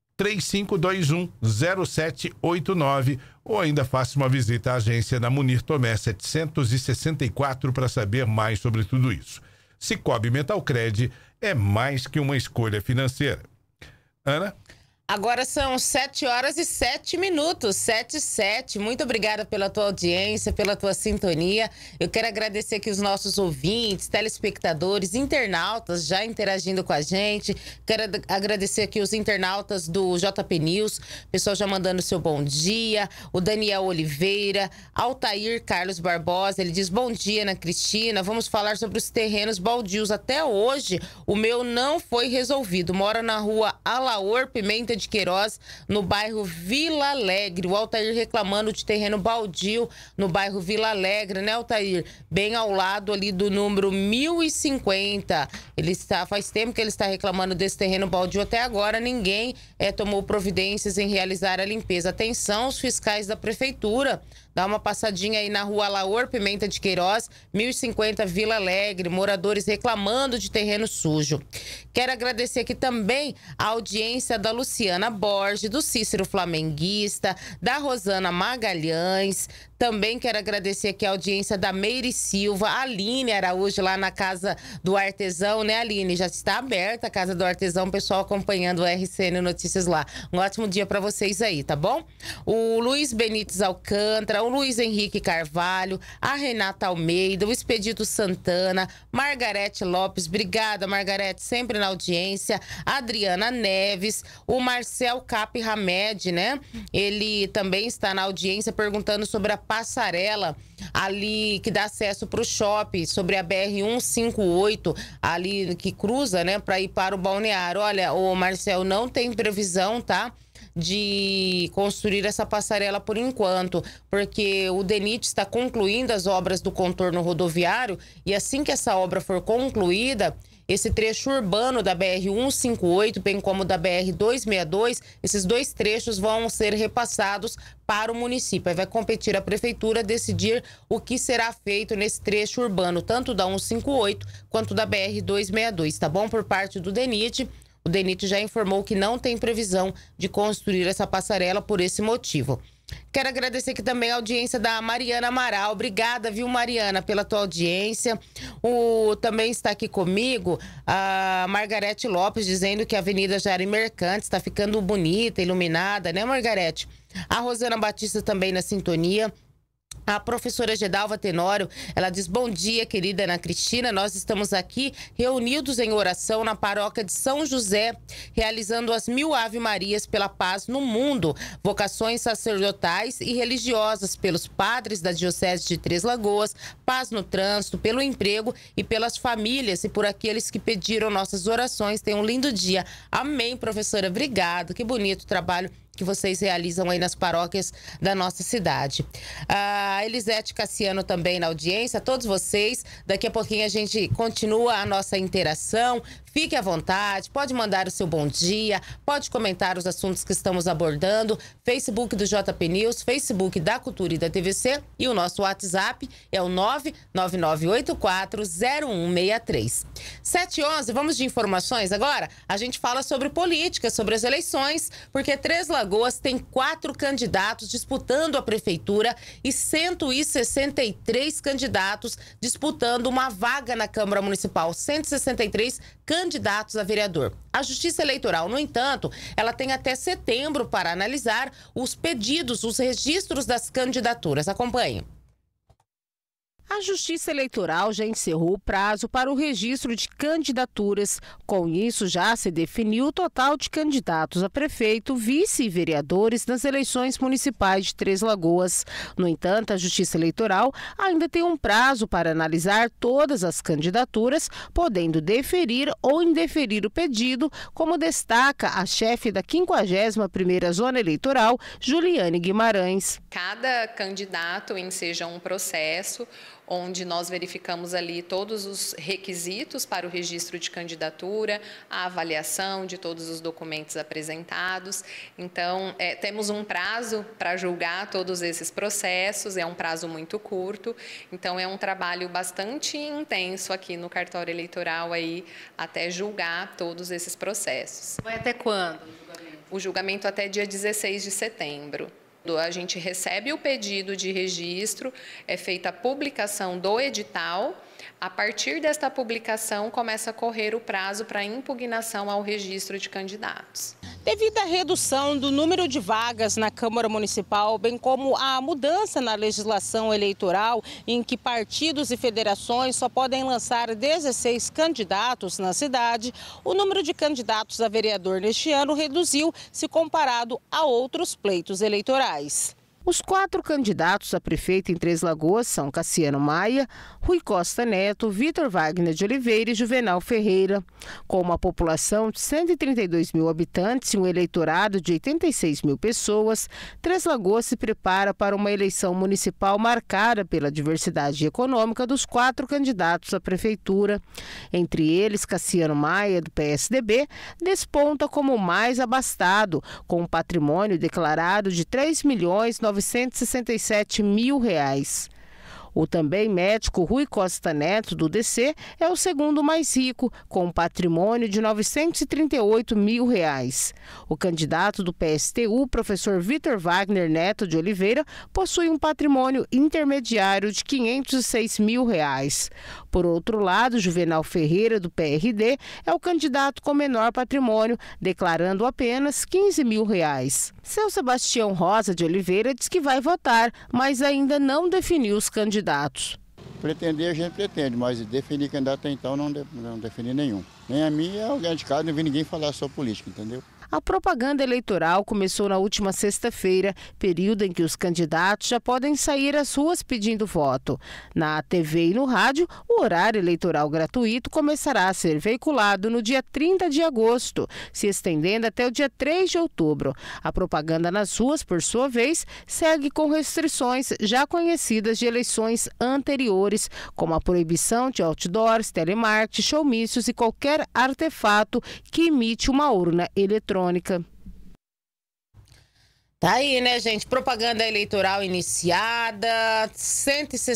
3521-0789 ou ainda faça uma visita à agência na Munir Tomé 764 para saber mais sobre tudo isso. Sicoob Metalcred é mais que uma escolha financeira. Ana? Agora são 7h07, 7h07. Muito obrigada pela tua audiência, pela tua sintonia. Eu quero agradecer aqui os nossos ouvintes, telespectadores, internautas já interagindo com a gente. Quero agradecer aqui os internautas do JP News, pessoal já mandando seu bom dia. O Daniel Oliveira, Altair Carlos Barbosa, ele diz: bom dia, Ana Cristina. Vamos falar sobre os terrenos baldios. Até hoje, o meu não foi resolvido. Moro na rua Alaor Pimenta de Queiroz, no bairro Vila Alegre. O Altair reclamando de terreno baldio no bairro Vila Alegre, né, Altair? Bem ao lado ali do número 1050. Faz tempo que ele está reclamando desse terreno baldio. Até agora ninguém tomou providências em realizar a limpeza. Atenção, os fiscais da prefeitura. Dá uma passadinha aí na rua Alaor Pimenta de Queiroz, 1050 Vila Alegre, moradores reclamando de terreno sujo. Quero agradecer aqui também a audiência da Luciana Borges, do Cícero Flamenguista, da Rosana Magalhães. Também quero agradecer aqui a audiência da Meire Silva, a Aline Araújo, lá na Casa do Artesão, né, Aline? Já está aberta a Casa do Artesão, pessoal acompanhando o RCN Notícias lá. Um ótimo dia para vocês aí, tá bom? O Luiz Benites Alcântara, o Luiz Henrique Carvalho, a Renata Almeida, o Expedito Santana, Margarete Lopes, obrigada, Margarete, sempre na audiência, a Adriana Neves, o Marcel Cap Hamed, né? Ele também está na audiência perguntando sobre a passarela ali que dá acesso para o shopping, sobre a BR-158, ali que cruza, né, para ir para o balneário. Olha, o Marcel, não tem previsão, tá, de construir essa passarela por enquanto, porque o DENIT está concluindo as obras do contorno rodoviário e assim que essa obra for concluída, esse trecho urbano da BR-158, bem como da BR-262, esses dois trechos vão ser repassados para o município. Aí vai competir a prefeitura decidir o que será feito nesse trecho urbano, tanto da 158 quanto da BR-262, tá bom? Por parte do DENIT. O DENIT já informou que não tem previsão de construir essa passarela por esse motivo. Quero agradecer aqui também a audiência da Mariana Amaral. Obrigada, viu, Mariana, pela tua audiência. Também está aqui comigo a Margarete Lopes, dizendo que a Avenida Jarim Mercante está ficando bonita, iluminada, né, Margarete? A Rosana Batista também na sintonia. A professora Gedalva Tenório, ela diz: bom dia, querida Ana Cristina, nós estamos aqui reunidos em oração na paróquia de São José, realizando as 1000 Ave-Marias pela paz no mundo, vocações sacerdotais e religiosas pelos padres da Diocese de Três Lagoas, paz no trânsito, pelo emprego e pelas famílias e por aqueles que pediram nossas orações. Tenham um lindo dia. Amém, professora. Obrigado. Que bonito o trabalho que vocês realizam aí nas paróquias da nossa cidade. A Elisete Cassiano também na audiência, todos vocês. Daqui a pouquinho a gente continua a nossa interação. Fique à vontade, pode mandar o seu bom dia, pode comentar os assuntos que estamos abordando. Facebook do JP News, Facebook da Cultura e da TVC e o nosso WhatsApp é o 999840163. 7h11, vamos de informações agora? A gente fala sobre política, sobre as eleições, porque Três Lagoas tem 4 candidatos disputando a prefeitura e 163 candidatos disputando uma vaga na Câmara Municipal. 163 candidatos a vereador. A Justiça Eleitoral, no entanto, ela tem até setembro para analisar os pedidos, os registros das candidaturas. Acompanhe. A Justiça Eleitoral já encerrou o prazo para o registro de candidaturas. Com isso, já se definiu o total de candidatos a prefeito, vice e vereadores nas eleições municipais de Três Lagoas. No entanto, a Justiça Eleitoral ainda tem um prazo para analisar todas as candidaturas, podendo deferir ou indeferir o pedido, como destaca a chefe da 51ª Zona Eleitoral, Juliane Guimarães. Cada candidato enseja um processo onde nós verificamos ali todos os requisitos para o registro de candidatura, a avaliação de todos os documentos apresentados. Então, temos um prazo para julgar todos esses processos, é um prazo muito curto, então é um trabalho bastante intenso aqui no cartório eleitoral aí, até julgar todos esses processos. Vai até quando? O julgamento até dia 16 de setembro. A gente recebe o pedido de registro, é feita a publicação do edital. A partir desta publicação, começa a correr o prazo para impugnação ao registro de candidatos. Devido à redução do número de vagas na Câmara Municipal, bem como a mudança na legislação eleitoral, em que partidos e federações só podem lançar 16 candidatos na cidade, o número de candidatos a vereador neste ano reduziu se comparado a outros pleitos eleitorais. Os 4 candidatos a prefeito em Três Lagoas são Cassiano Maia, Rui Costa Neto, Vitor Wagner de Oliveira e Juvenal Ferreira. Com uma população de 132 mil habitantes e um eleitorado de 86 mil pessoas, Três Lagoas se prepara para uma eleição municipal marcada pela diversidade econômica dos 4 candidatos à prefeitura. Entre eles, Cassiano Maia, do PSDB, desponta como o mais abastado, com um patrimônio declarado de R$3.967.000. O também médico Rui Costa Neto, do DC, é o segundo mais rico, com um patrimônio de R$938.000. O candidato do PSTU, professor Vitor Wagner Neto de Oliveira, possui um patrimônio intermediário de R$506.000. Por outro lado, Juvenal Ferreira, do PRD, é o candidato com menor patrimônio, declarando apenas R$15.000. Seu Sebastião Rosa de Oliveira diz que vai votar, mas ainda não definiu os candidatos. Pretender a gente pretende, mas definir candidato então não defini nenhum. Nem a mim, é alguém de casa, não vi ninguém falar sobre política, entendeu? A propaganda eleitoral começou na última sexta-feira, período em que os candidatos já podem sair às ruas pedindo voto. Na TV e no rádio, o horário eleitoral gratuito começará a ser veiculado no dia 30 de agosto, se estendendo até o dia 3 de outubro. A propaganda nas ruas, por sua vez, segue com restrições já conhecidas de eleições anteriores, como a proibição de outdoors, telemarketing, showmícios e qualquer artefato que imite uma urna eletrônica. Tá aí, né, gente? Propaganda eleitoral iniciada,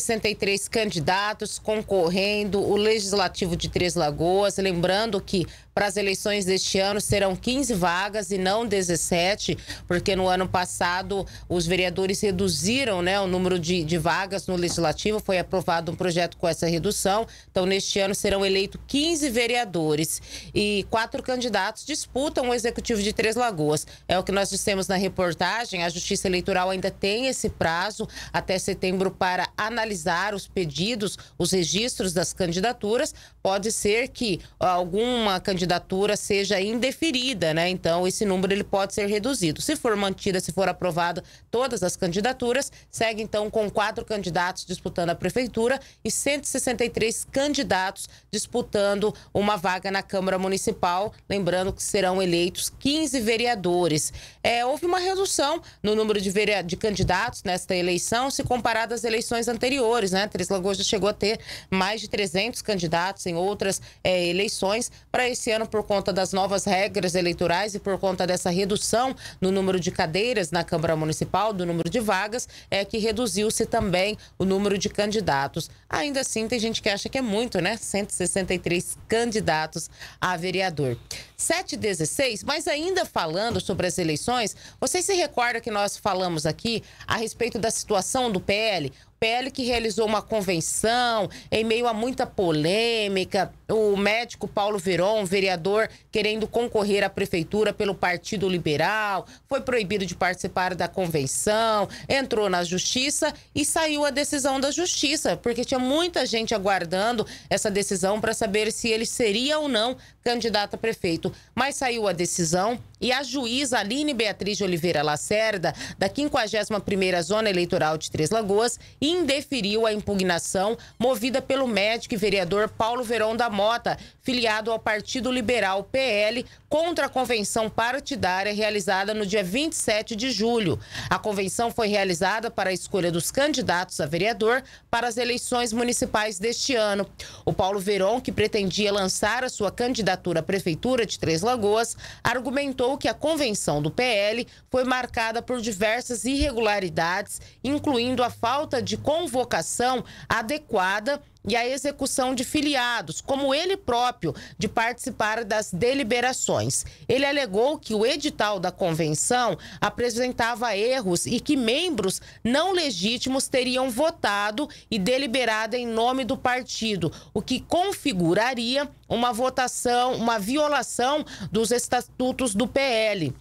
163 candidatos concorrendo, o Legislativo de Três Lagoas. Lembrando que para as eleições deste ano serão 15 vagas e não 17, porque no ano passado os vereadores reduziram, né, o número de vagas no Legislativo, foi aprovado um projeto com essa redução, então neste ano serão eleitos 15 vereadores e 4 candidatos disputam o Executivo de Três Lagoas. É o que nós dissemos na reportagem, a Justiça Eleitoral ainda tem esse prazo até setembro para analisar os pedidos, os registros das candidaturas. Pode ser que alguma candidatura seja indeferida, né? Então esse número ele pode ser reduzido. Se for mantida, se for aprovada todas as candidaturas, segue então com 4 candidatos disputando a prefeitura e 163 candidatos disputando uma vaga na Câmara Municipal. Lembrando que serão eleitos 15 vereadores. Houve uma redução no número de candidatos nesta eleição, se comparado às eleições anteriores, né? Três Lagoas já chegou a ter mais de 300 candidatos em outras eleições. Para esse ano, por conta das novas regras eleitorais e por conta dessa redução no número de cadeiras na Câmara Municipal, do número de vagas, que reduziu-se também o número de candidatos. Ainda assim, tem gente que acha que é muito, né? 163 candidatos a vereador. 7h16, mas ainda falando sobre as eleições, vocês se recordam que nós falamos aqui a respeito da situação do PL? PL que realizou uma convenção em meio a muita polêmica, o médico Paulo Veron, vereador, querendo concorrer à prefeitura pelo Partido Liberal, foi proibido de participar da convenção, entrou na justiça e saiu a decisão da justiça, porque tinha muita gente aguardando essa decisão para saber se ele seria ou não candidato a prefeito. Mas saiu a decisão e a juíza Aline Beatriz de Oliveira Lacerda, da 51ª Zona Eleitoral de Três Lagoas, indeferiu a impugnação movida pelo médico e vereador Paulo Veron da Mota, filiado ao Partido Liberal PL, contra a convenção partidária realizada no dia 27 de julho. A convenção foi realizada para a escolha dos candidatos a vereador para as eleições municipais deste ano. O Paulo Veron, que pretendia lançar a sua candidatura à prefeitura de Três Lagoas, argumentou que a convenção do PL foi marcada por diversas irregularidades, incluindo a falta de convocação adequada e a execução de filiados, como ele próprio, de participar das deliberações. Ele alegou que o edital da convenção apresentava erros e que membros não legítimos teriam votado e deliberado em nome do partido, o que configuraria uma violação dos estatutos do PL.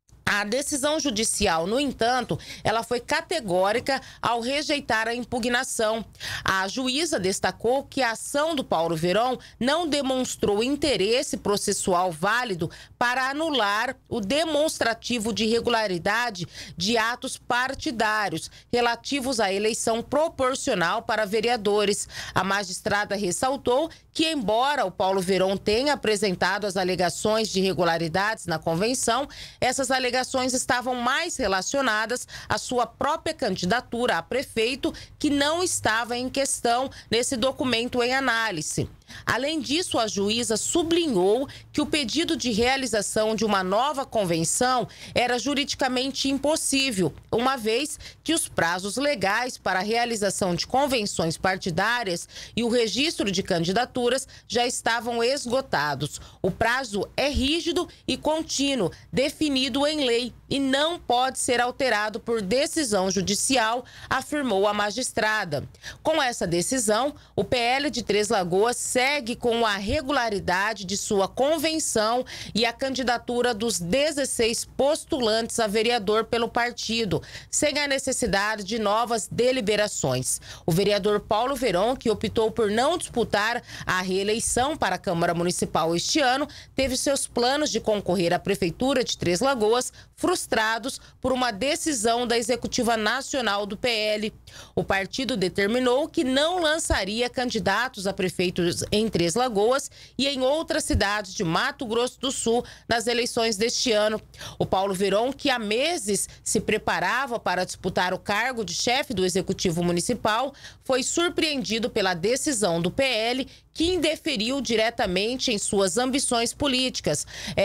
A decisão judicial, no entanto, ela foi categórica ao rejeitar a impugnação. A juíza destacou que a ação do Paulo Veron não demonstrou interesse processual válido para anular o demonstrativo de irregularidade de atos partidários relativos à eleição proporcional para vereadores. A magistrada ressaltou que, embora o Paulo Veron tenha apresentado as alegações de irregularidades na convenção, essas alegações estavam mais relacionadas à sua própria candidatura a prefeito, que não estava em questão nesse documento em análise. Além disso, a juíza sublinhou que o pedido de realização de uma nova convenção era juridicamente impossível, uma vez que os prazos legais para a realização de convenções partidárias e o registro de candidaturas já estavam esgotados. O prazo é rígido e contínuo, definido em lei e não pode ser alterado por decisão judicial, afirmou a magistrada. Com essa decisão, o PL de Três Lagoas segue com a regularidade de sua convenção e a candidatura dos 16 postulantes a vereador pelo partido, sem a necessidade de novas deliberações. O vereador Paulo Veron, que optou por não disputar a reeleição para a Câmara Municipal este ano, teve seus planos de concorrer à Prefeitura de Três Lagoas frustrados por uma decisão da Executiva Nacional do PL. O partido determinou que não lançaria candidatos a prefeitos em Três Lagoas e em outras cidades de Mato Grosso do Sul nas eleições deste ano. O Paulo Veron, que há meses se preparava para disputar o cargo de chefe do Executivo Municipal, foi surpreendido pela decisão do PL, que indeferiu diretamente em suas ambições políticas.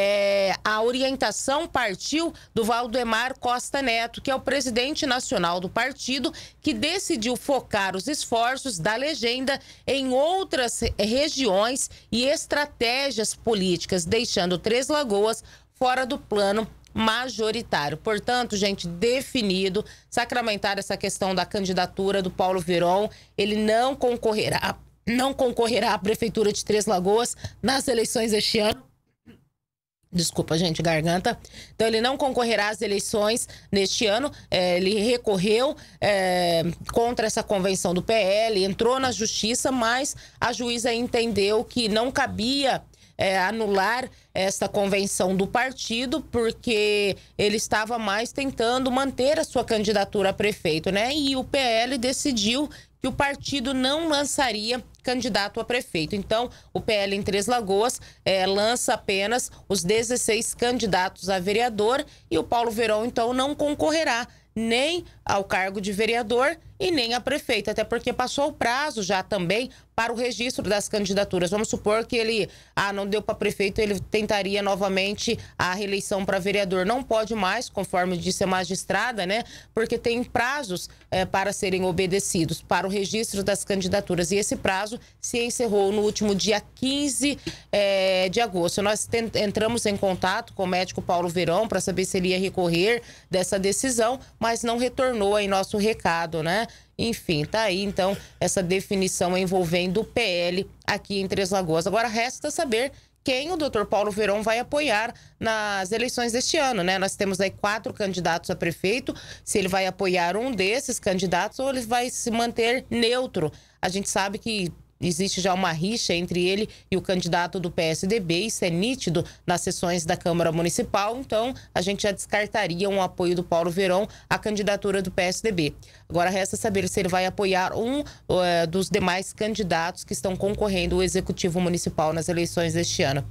A orientação partiu do Valdemar Costa Neto, que é o presidente nacional do partido, que decidiu focar os esforços da legenda em outras regiões e estratégias políticas, deixando Três Lagoas fora do plano majoritário. Portanto, gente, definido, sacramentar essa questão da candidatura do Paulo Veron. Ele não concorrerá à Prefeitura de Três Lagoas nas eleições deste ano. Desculpa, gente, garganta. Então, ele não concorrerá às eleições neste ano. Ele recorreu contra essa convenção do PL, entrou na justiça, mas a juíza entendeu que não cabia anular esta convenção do partido, porque ele estava mais tentando manter a sua candidatura a prefeito, né? E o PL decidiu que o partido não lançaria candidato a prefeito. Então, o PL em Três Lagoas lança apenas os 16 candidatos a vereador e o Paulo Veron, então, não concorrerá nem ao cargo de vereador e nem a prefeito, até porque passou o prazo já também para o registro das candidaturas. Vamos supor que ele não deu para prefeito, ele tentaria novamente a reeleição para vereador. Não pode mais, conforme disse a magistrada, né? Porque tem prazos para serem obedecidos para o registro das candidaturas. E esse prazo se encerrou no último dia 15 de agosto. Nós entramos em contato com o médico Paulo Veron para saber se ele ia recorrer dessa decisão, mas não retornou aí nosso recado, né? Enfim, tá aí, então, essa definição envolvendo o PL aqui em Três Lagoas. Agora, resta saber quem o Dr. Paulo Veron vai apoiar nas eleições deste ano, né? Nós temos aí 4 candidatos a prefeito, se ele vai apoiar um desses candidatos ou ele vai se manter neutro. A gente sabe que existe já uma rixa entre ele e o candidato do PSDB, isso é nítido nas sessões da Câmara Municipal, então a gente já descartaria um apoio do Paulo Veron à candidatura do PSDB. Agora resta saber se ele vai apoiar um dos demais candidatos que estão concorrendo ao Executivo Municipal nas eleições deste ano.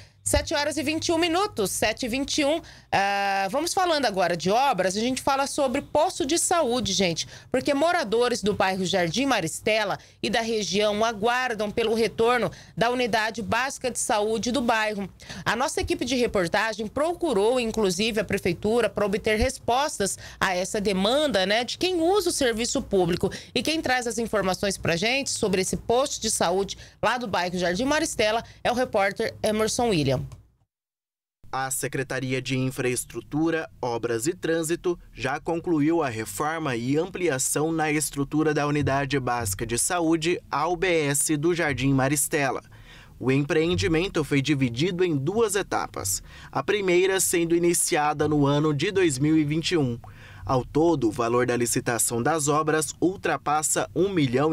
7h21, 7h21. Vamos falando agora de obras. A gente fala sobre posto de saúde, gente, porque moradores do bairro Jardim Maristela e da região aguardam pelo retorno da unidade básica de saúde do bairro. A nossa equipe de reportagem procurou, inclusive, a prefeitura para obter respostas a essa demanda, né, de quem usa o serviço público. E quem traz as informações para a gente sobre esse posto de saúde lá do bairro Jardim Maristela é o repórter Emerson William. A Secretaria de Infraestrutura, Obras e Trânsito já concluiu a reforma e ampliação na estrutura da Unidade Básica de Saúde, a UBS do Jardim Maristela. O empreendimento foi dividido em 2 etapas, a primeira sendo iniciada no ano de 2021. Ao todo, o valor da licitação das obras ultrapassa R$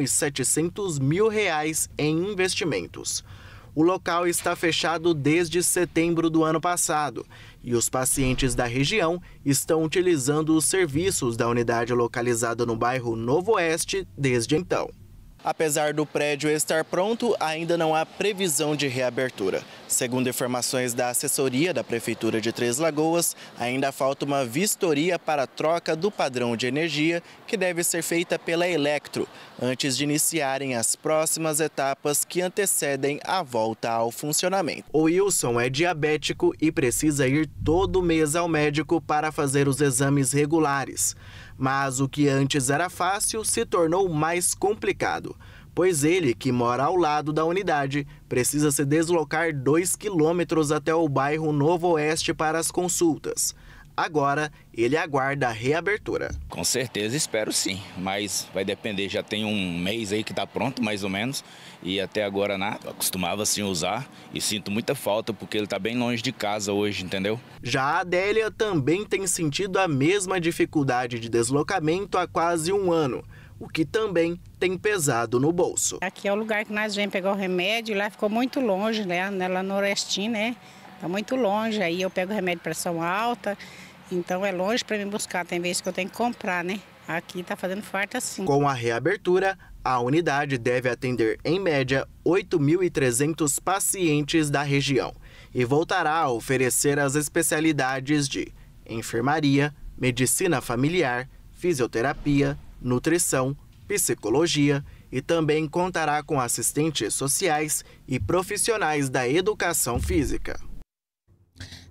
1.700.000 em investimentos. O local está fechado desde setembro do ano passado e os pacientes da região estão utilizando os serviços da unidade localizada no bairro Novo Oeste desde então. Apesar do prédio estar pronto, ainda não há previsão de reabertura. Segundo informações da assessoria da Prefeitura de Três Lagoas, ainda falta uma vistoria para a troca do padrão de energia, que deve ser feita pela Electro, antes de iniciarem as próximas etapas que antecedem a volta ao funcionamento. O Wilson é diabético e precisa ir todo mês ao médico para fazer os exames regulares. Mas o que antes era fácil se tornou mais complicado, pois ele, que mora ao lado da unidade, precisa se deslocar 2 quilômetros até o bairro Novo Oeste para as consultas. Agora, ele aguarda a reabertura. Com certeza, espero sim, mas vai depender. Já tem um mês aí que está pronto, mais ou menos, e até agora nada. Eu costumava sim usar e sinto muita falta porque ele está bem longe de casa hoje, entendeu? Já a Adélia também tem sentido a mesma dificuldade de deslocamento há quase um ano, o que também tem pesado no bolso. Aqui é o lugar que nós vamos pegar o remédio, lá ficou muito longe, né? Lá no Orestim, né? Está muito longe, aí eu pego remédio de pressão alta, então é longe para me buscar, tem vezes que eu tenho que comprar, né? Aqui está fazendo falta sim. Com a reabertura, a unidade deve atender, em média, 8.300 pacientes da região e voltará a oferecer as especialidades de enfermaria, medicina familiar, fisioterapia, nutrição, psicologia e também contará com assistentes sociais e profissionais da educação física.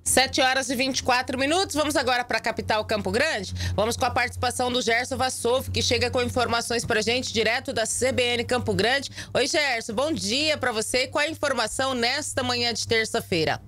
7 horas e 24 minutos. Vamos agora para a capital Campo Grande. Vamos com a participação do Gerson Vassolfi, que chega com informações para a gente direto da CBN Campo Grande. Oi, Gerson, bom dia para você. Qual é a informação nesta manhã de terça-feira?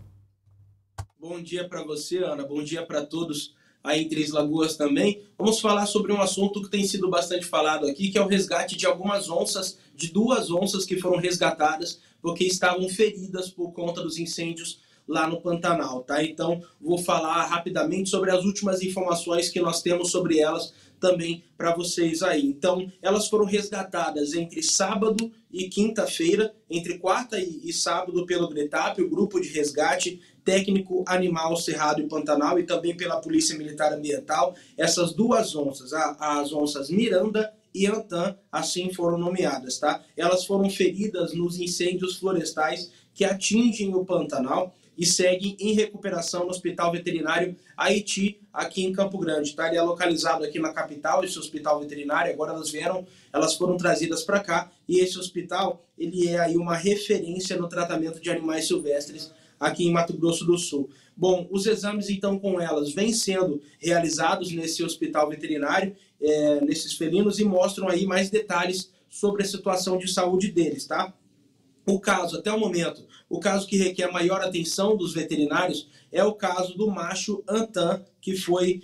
Bom dia para você, Ana. Bom dia para todos aí em Três Lagoas também. Vamos falar sobre um assunto que tem sido bastante falado aqui, que é o resgate de algumas onças, de 2 onças que foram resgatadas porque estavam feridas por conta dos incêndios lá no Pantanal, tá? Então, vou falar rapidamente sobre as últimas informações que nós temos sobre elas também para vocês aí. Então, elas foram resgatadas entre sábado e quinta-feira, entre quarta e sábado pelo GRETAP, o Grupo de Resgate Técnico Animal Cerrado e Pantanal, e também pela Polícia Militar Ambiental. Essas 2 onças, as onças Miranda e Antã, assim foram nomeadas, tá? Elas foram feridas nos incêndios florestais que atingem o Pantanal e seguem em recuperação no Hospital Veterinário Haiti, aqui em Campo Grande, tá? Ele é localizado aqui na capital, esse hospital veterinário. Agora elas foram trazidas para cá, e esse hospital, ele é aí uma referência no tratamento de animais silvestres aqui em Mato Grosso do Sul. Bom, os exames então com elas vêm sendo realizados nesse hospital veterinário, nesses felinos, e mostram aí mais detalhes sobre a situação de saúde deles, tá? O caso, até o momento, o caso que requer maior atenção dos veterinários é o caso do macho Antã, que foi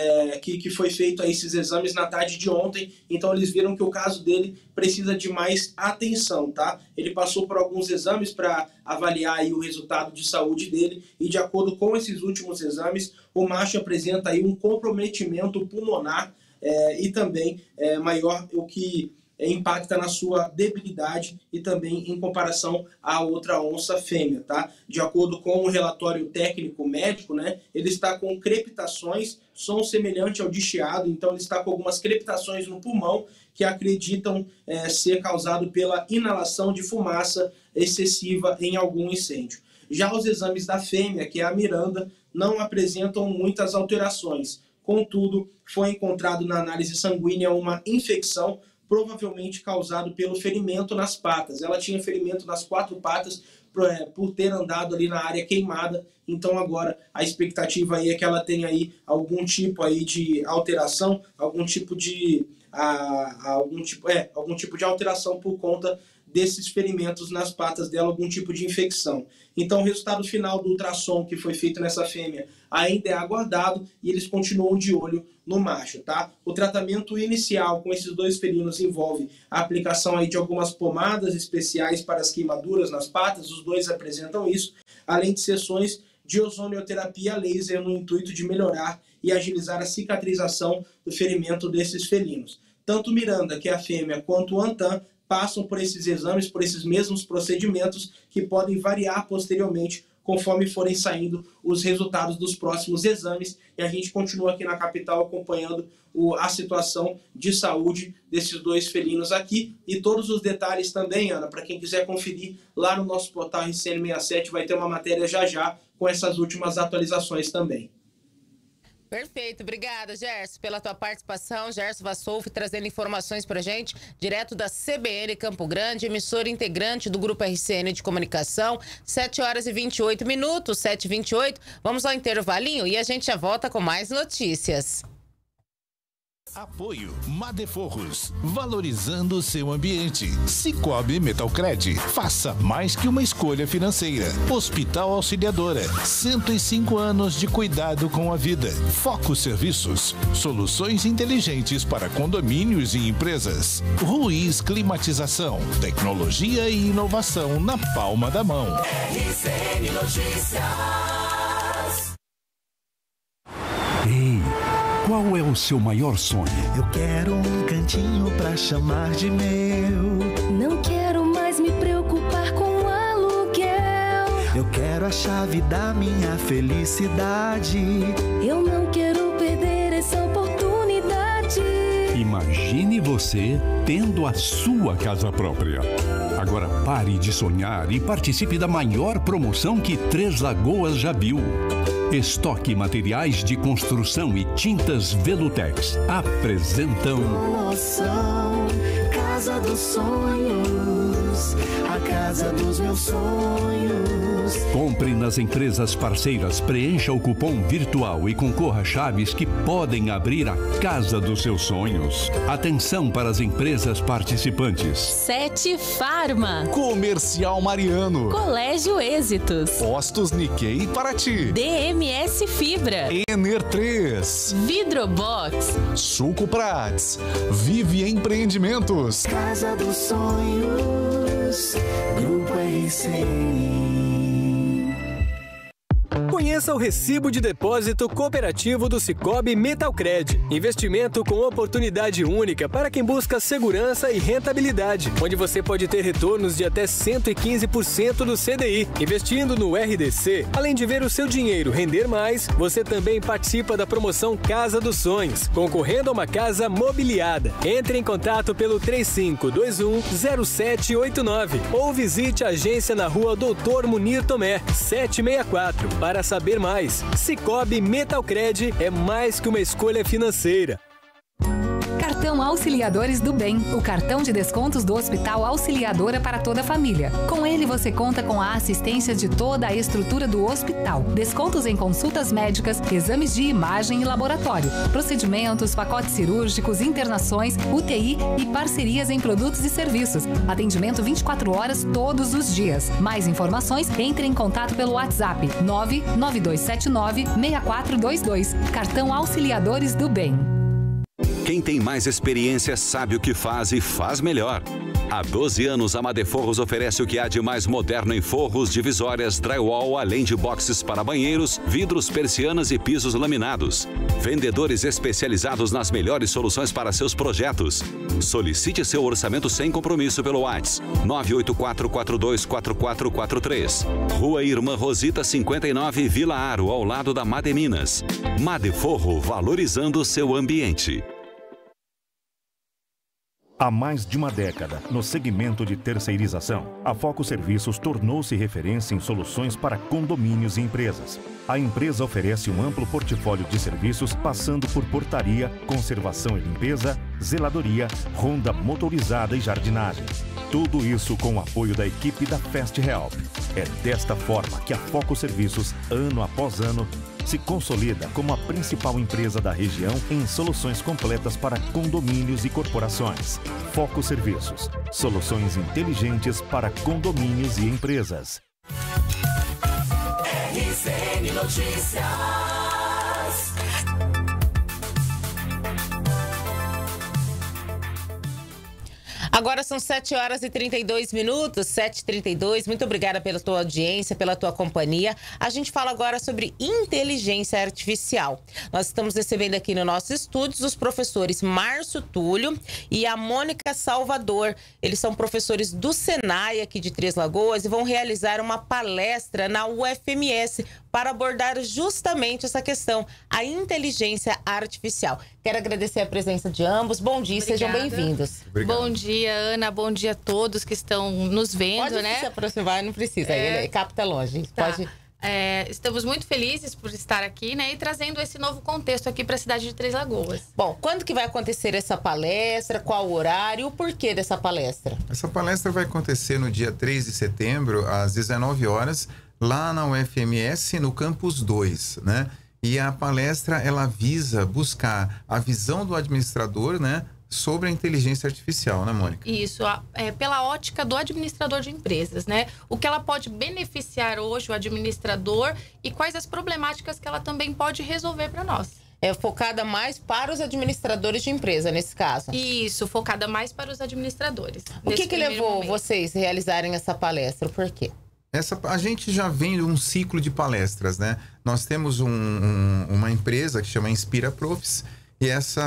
feito aí esses exames na tarde de ontem. Então eles viram que o caso dele precisa de mais atenção, tá? Ele passou por alguns exames para avaliar aí o resultado de saúde dele, e de acordo com esses últimos exames, o macho apresenta aí um comprometimento pulmonar e também maior, o que impacta na sua debilidade e também em comparação à outra onça fêmea, tá? De acordo com o relatório técnico médico, né, ele está com crepitações, som semelhante ao de chiado. Então ele está com algumas crepitações no pulmão que acreditam ser causado pela inalação de fumaça excessiva em algum incêndio. Já os exames da fêmea, que é a Miranda, não apresentam muitas alterações. Contudo, foi encontrado na análise sanguínea uma infecção, provavelmente causado pelo ferimento nas patas. Ela tinha ferimento nas 4 patas por ter andado ali na área queimada. Então agora a expectativa aí é que ela tenha aí algum tipo aí de alteração, algum tipo de alteração por conta desses ferimentos nas patas dela, algum tipo de infecção. Então o resultado final do ultrassom que foi feito nessa fêmea ainda é aguardado, e eles continuam de olho no macho, tá? O tratamento inicial com esses 2 felinos envolve a aplicação aí de algumas pomadas especiais para as queimaduras nas patas. Os 2 apresentam isso, além de sessões de ozonioterapia laser no intuito de melhorar e agilizar a cicatrização do ferimento desses felinos. Tanto Miranda, que é a fêmea, quanto o Antã passam por esses exames, por esses mesmos procedimentos, que podem variar posteriormente conforme forem saindo os resultados dos próximos exames. E a gente continua aqui na capital acompanhando a situação de saúde desses 2 felinos aqui. E todos os detalhes também, Ana, para quem quiser conferir lá no nosso portal RCN67, vai ter uma matéria já com essas últimas atualizações também. Perfeito, obrigada, Gerson, pela tua participação. Gerson Vassolfi trazendo informações pra gente, direto da CBN Campo Grande, emissora integrante do Grupo RCN de Comunicação. 7 horas e 28 minutos, 7h28. Vamos ao intervalinho e a gente já volta com mais notícias. Apoio Madeforros, valorizando o seu ambiente. Cicobi Metalcred, faça mais que uma escolha financeira. Hospital Auxiliadora, 105 anos de cuidado com a vida. Foco Serviços, soluções inteligentes para condomínios e empresas. Ruiz Climatização, tecnologia e inovação na palma da mão. RCN Notícias. Ei, qual é o seu maior sonho? Eu quero um cantinho pra chamar de meu. Não quero mais me preocupar com aluguel. Eu quero a chave da minha felicidade. Eu não quero perder essa oportunidade. Imagine você tendo a sua casa própria. Agora pare de sonhar e participe da maior promoção que Três Lagoas já viu. Estoque Materiais de Construção e Tintas Velutex apresentam Promoção Casa dos Sonhos, a casa casa dos meus sonhos. Compre nas empresas parceiras, preencha o cupom virtual e concorra a chaves que podem abrir a casa dos seus sonhos. Atenção para as empresas participantes: 7 Farma, Comercial Mariano, Colégio Êxitos, Postos Nikkei Paraty, DMS Fibra, Ener 3, Vidrobox, Suco Prats, Vive Empreendimentos, Casa dos Sonhos, Grupo RCN. Conheça o recibo de depósito cooperativo do Sicoob Metalcred. Investimento com oportunidade única para quem busca segurança e rentabilidade, onde você pode ter retornos de até 115% do CDI. Investindo no RDC, além de ver o seu dinheiro render mais, você também participa da promoção Casa dos Sonhos, concorrendo a uma casa mobiliada. Entre em contato pelo 3521-0789 ou visite a agência na rua Doutor Munir Tomé, 764, para saber mais. Sicoob Metalcred é mais que uma escolha financeira. Cartão Auxiliadores do Bem, o cartão de descontos do Hospital Auxiliadora para toda a família. Com ele você conta com a assistência de toda a estrutura do hospital. Descontos em consultas médicas, exames de imagem e laboratório, procedimentos, pacotes cirúrgicos, internações, UTI e parcerias em produtos e serviços. Atendimento 24 horas todos os dias. Mais informações, entre em contato pelo WhatsApp 99279-6422. Cartão Auxiliadores do Bem. Quem tem mais experiência sabe o que faz e faz melhor. Há 12 anos, a Madeforros oferece o que há de mais moderno em forros, divisórias, drywall, além de boxes para banheiros, vidros, persianas e pisos laminados. Vendedores especializados nas melhores soluções para seus projetos. Solicite seu orçamento sem compromisso pelo WhatsApp 984424443. Rua Irmã Rosita 59, Vila Aro, ao lado da Mademinas. Madeforro, valorizando seu ambiente. Há mais de uma década, no segmento de terceirização, a Foco Serviços tornou-se referência em soluções para condomínios e empresas. A empresa oferece um amplo portfólio de serviços, passando por portaria, conservação e limpeza, zeladoria, ronda motorizada e jardinagem. Tudo isso com o apoio da equipe da Fast Help. É desta forma que a Foco Serviços, ano após ano, se consolida como a principal empresa da região em soluções completas para condomínios e corporações. Foco Serviços, soluções inteligentes para condomínios e empresas. RCN Notícias. Agora são 7 horas e 32 minutos, 7h32. Muito obrigada pela tua audiência, pela tua companhia. A gente fala agora sobre inteligência artificial. Nós estamos recebendo aqui no nosso estúdio os professores Márcio Túlio e a Mônica Salvador. Eles são professores do Senai aqui de Três Lagoas e vão realizar uma palestra na UFMS para abordar justamente essa questão, a inteligência artificial. Quero agradecer a presença de ambos. Bom dia, Obrigada. Sejam bem-vindos. Bom dia, Ana. Bom dia a todos que estão nos vendo, Pode né? se aproximar, não precisa. Ele capta longe. Tá. Pode... Estamos muito felizes por estar aqui, né? E trazendo esse novo contexto aqui para a cidade de Três Lagoas. Bom, quando que vai acontecer essa palestra? Qual o horário? O porquê dessa palestra? Essa palestra vai acontecer no dia 3 de setembro, às 19 horas, lá na UFMS, no Campus 2, né? E a palestra, ela visa buscar a visão do administrador, né? Sobre a inteligência artificial, né, Mônica? Isso, pela ótica do administrador de empresas, né? O que ela pode beneficiar hoje o administrador e quais as problemáticas que ela também pode resolver para nós. É focada mais para os administradores de empresa, nesse caso? Isso, focada mais para os administradores. O que levou vocês a realizarem essa palestra? Por quê? A gente já vem de um ciclo de palestras, né? Nós temos uma empresa que chama Inspira Profs, e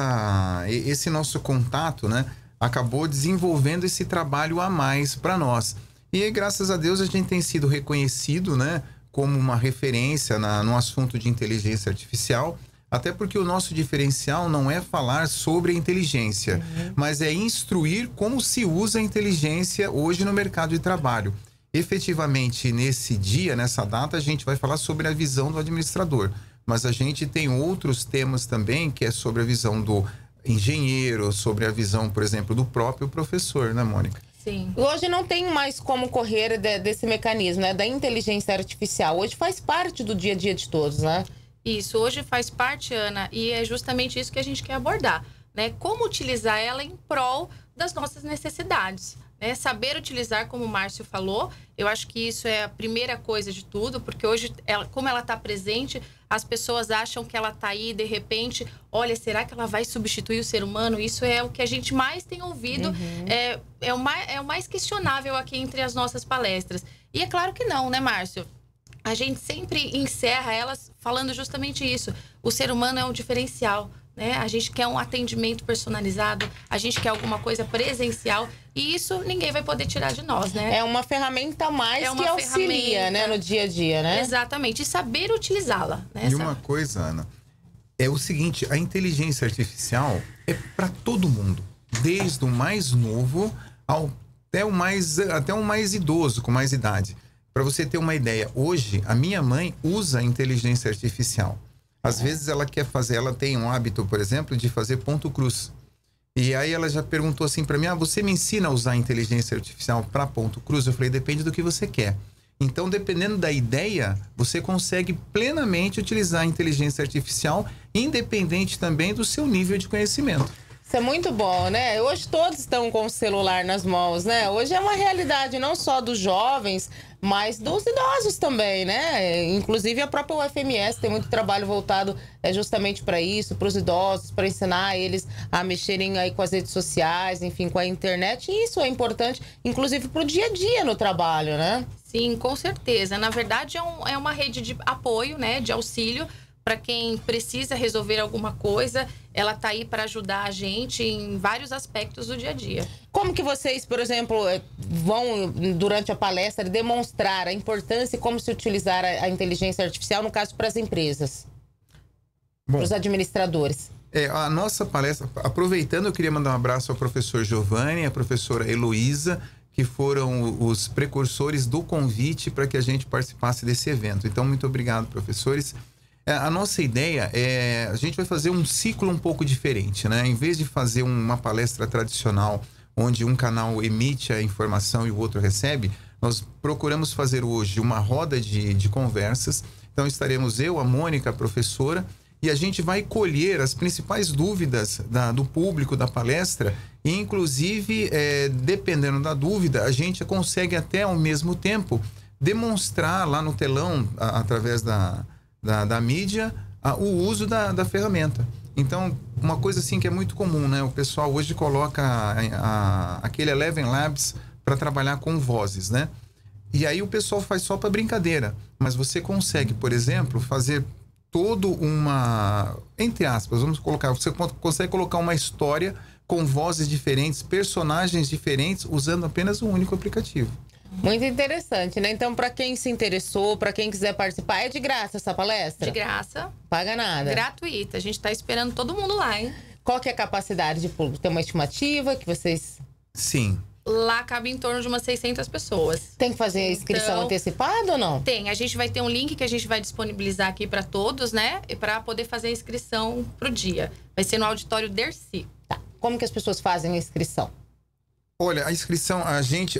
esse nosso contato, né, acabou desenvolvendo esse trabalho a mais para nós. E graças a Deus a gente tem sido reconhecido, né, como uma referência no assunto de inteligência artificial, até porque o nosso diferencial não é falar sobre a inteligência, mas é instruir como se usa a inteligência hoje no mercado de trabalho. Efetivamente, nesse dia, nessa data, a gente vai falar sobre a visão do administrador. Mas a gente tem outros temas também, que é sobre a visão do engenheiro, sobre a visão, por exemplo, do próprio professor, né, Mônica? Sim. Hoje não tem mais como correr desse mecanismo, né? Da inteligência artificial. Hoje faz parte do dia a dia de todos, né? Isso, hoje faz parte, Ana, e é justamente isso que a gente quer abordar, né? Como utilizar ela em prol das nossas necessidades, né? Saber utilizar, como o Márcio falou, eu acho que isso é a primeira coisa de tudo, porque hoje, como ela está presente, as pessoas acham que ela está aí, de repente, olha, será que ela vai substituir o ser humano? Isso é o que a gente mais tem ouvido, é o mais questionável aqui entre as nossas palestras. E é claro que não, né, Márcio? A gente sempre encerra elas falando justamente isso. O ser humano é um diferencial, né? A gente quer um atendimento personalizado, a gente quer alguma coisa presencial e isso ninguém vai poder tirar de nós, né? É uma ferramenta a mais que auxilia, né, no dia a dia, né? Exatamente, e saber utilizá-la. Né? E uma coisa, Ana, é o seguinte, a inteligência artificial é para todo mundo, desde o mais novo até o mais idoso, com mais idade. Para você ter uma ideia, hoje a minha mãe usa a inteligência artificial. Às vezes ela tem um hábito, por exemplo, de fazer ponto cruz. E aí ela já perguntou assim para mim, você me ensina a usar a inteligência artificial para ponto cruz? Eu falei, depende do que você quer. Então, dependendo da ideia, você consegue plenamente utilizar a inteligência artificial, independente também do seu nível de conhecimento. Isso é muito bom, né? Hoje todos estão com o celular nas mãos, né? Hoje é uma realidade não só dos jovens, mas dos idosos também, né? Inclusive a própria UFMS tem muito trabalho voltado justamente para isso, para os idosos, para ensinar eles a mexerem aí com as redes sociais, enfim, com a internet. E isso é importante, inclusive para o dia a dia no trabalho, né? Sim, com certeza. Na verdade, é uma rede de apoio, né? De auxílio para quem precisa resolver alguma coisa. Ela tá aí para ajudar a gente em vários aspectos do dia a dia. Como que vocês, por exemplo, vão, durante a palestra, demonstrar a importância e como se utilizar a inteligência artificial, no caso, para as empresas? Para os administradores? A nossa palestra, aproveitando, eu queria mandar um abraço ao professor Giovanni, à professora Heloísa, que foram os precursores do convite para que a gente participasse desse evento. Então, muito obrigado, professores. A nossa ideia é... A gente vai fazer um ciclo um pouco diferente, né? Em vez de fazer uma palestra tradicional, onde um canal emite a informação e o outro recebe, nós procuramos fazer hoje uma roda de conversas. Então, estaremos eu, a Mônica, a professora, e a gente vai colher as principais dúvidas do público da palestra e, inclusive, dependendo da dúvida, a gente consegue até, ao mesmo tempo, demonstrar lá no telão, através da mídia, o uso da ferramenta. Então, uma coisa assim que é muito comum, né? O pessoal hoje coloca aquele Eleven Labs para trabalhar com vozes, né? E aí o pessoal faz só para brincadeira. Mas você consegue, por exemplo, fazer todo entre aspas, vamos colocar, você consegue colocar uma história com vozes diferentes, personagens diferentes, usando apenas um único aplicativo. Muito interessante, né? Então, para quem se interessou, para quem quiser participar, é de graça essa palestra? De graça. Paga nada? Gratuita. A gente está esperando todo mundo lá, hein? Qual que é a capacidade de público? Tem uma estimativa que vocês... Sim. Lá cabe em torno de umas 600 pessoas. Tem que fazer a inscrição antecipada ou não? Tem. A gente vai ter um link que a gente vai disponibilizar aqui para todos, né? E para poder fazer a inscrição pro dia. Vai ser no auditório Dercy. Tá. Como que as pessoas fazem a inscrição? Olha, a inscrição, a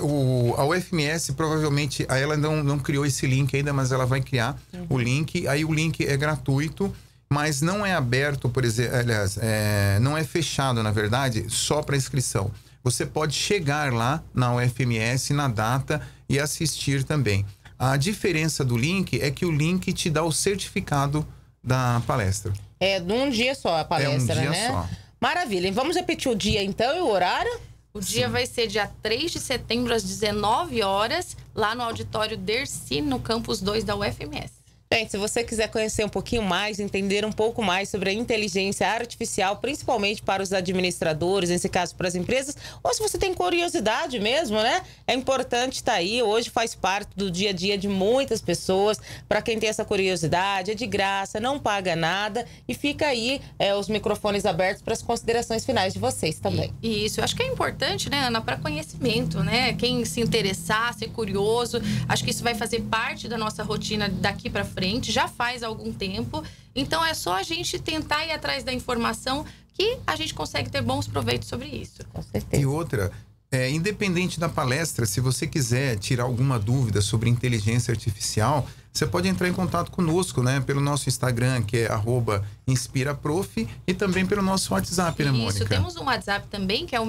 UFMS provavelmente, ela não criou esse link ainda, mas ela vai criar o link. Aí o link é gratuito, mas não é aberto, por exemplo, aliás, não é fechado, na verdade, só para inscrição. Você pode chegar lá na UFMS na data e assistir também. A diferença do link é que o link te dá o certificado da palestra. É de um dia só a palestra, né? É um dia só. Maravilha. Vamos repetir o dia então e o horário? O dia vai ser dia 3 de setembro, às 19 horas, lá no auditório Dercy, no campus 2 da UFMS. Gente, se você quiser conhecer um pouquinho mais, entender um pouco mais sobre a inteligência artificial, principalmente para os administradores, nesse caso para as empresas, ou se você tem curiosidade mesmo, né? É importante estar aí. Hoje faz parte do dia a dia de muitas pessoas. Para quem tem essa curiosidade, é de graça, não paga nada. E fica aí os microfones abertos para as considerações finais de vocês também. Isso, eu acho que é importante, né, Ana, para conhecimento, né? Quem se interessar, ser curioso, acho que isso vai fazer parte da nossa rotina daqui para frente. Já faz algum tempo, então é só a gente tentar ir atrás da informação que a gente consegue ter bons proveitos sobre isso. Com certeza. E outra, independente da palestra, se você quiser tirar alguma dúvida sobre inteligência artificial, você pode entrar em contato conosco, né? Pelo nosso Instagram, que é @inspiraprof, e também pelo nosso WhatsApp, né, Mônica? Isso, temos um WhatsApp também, que é o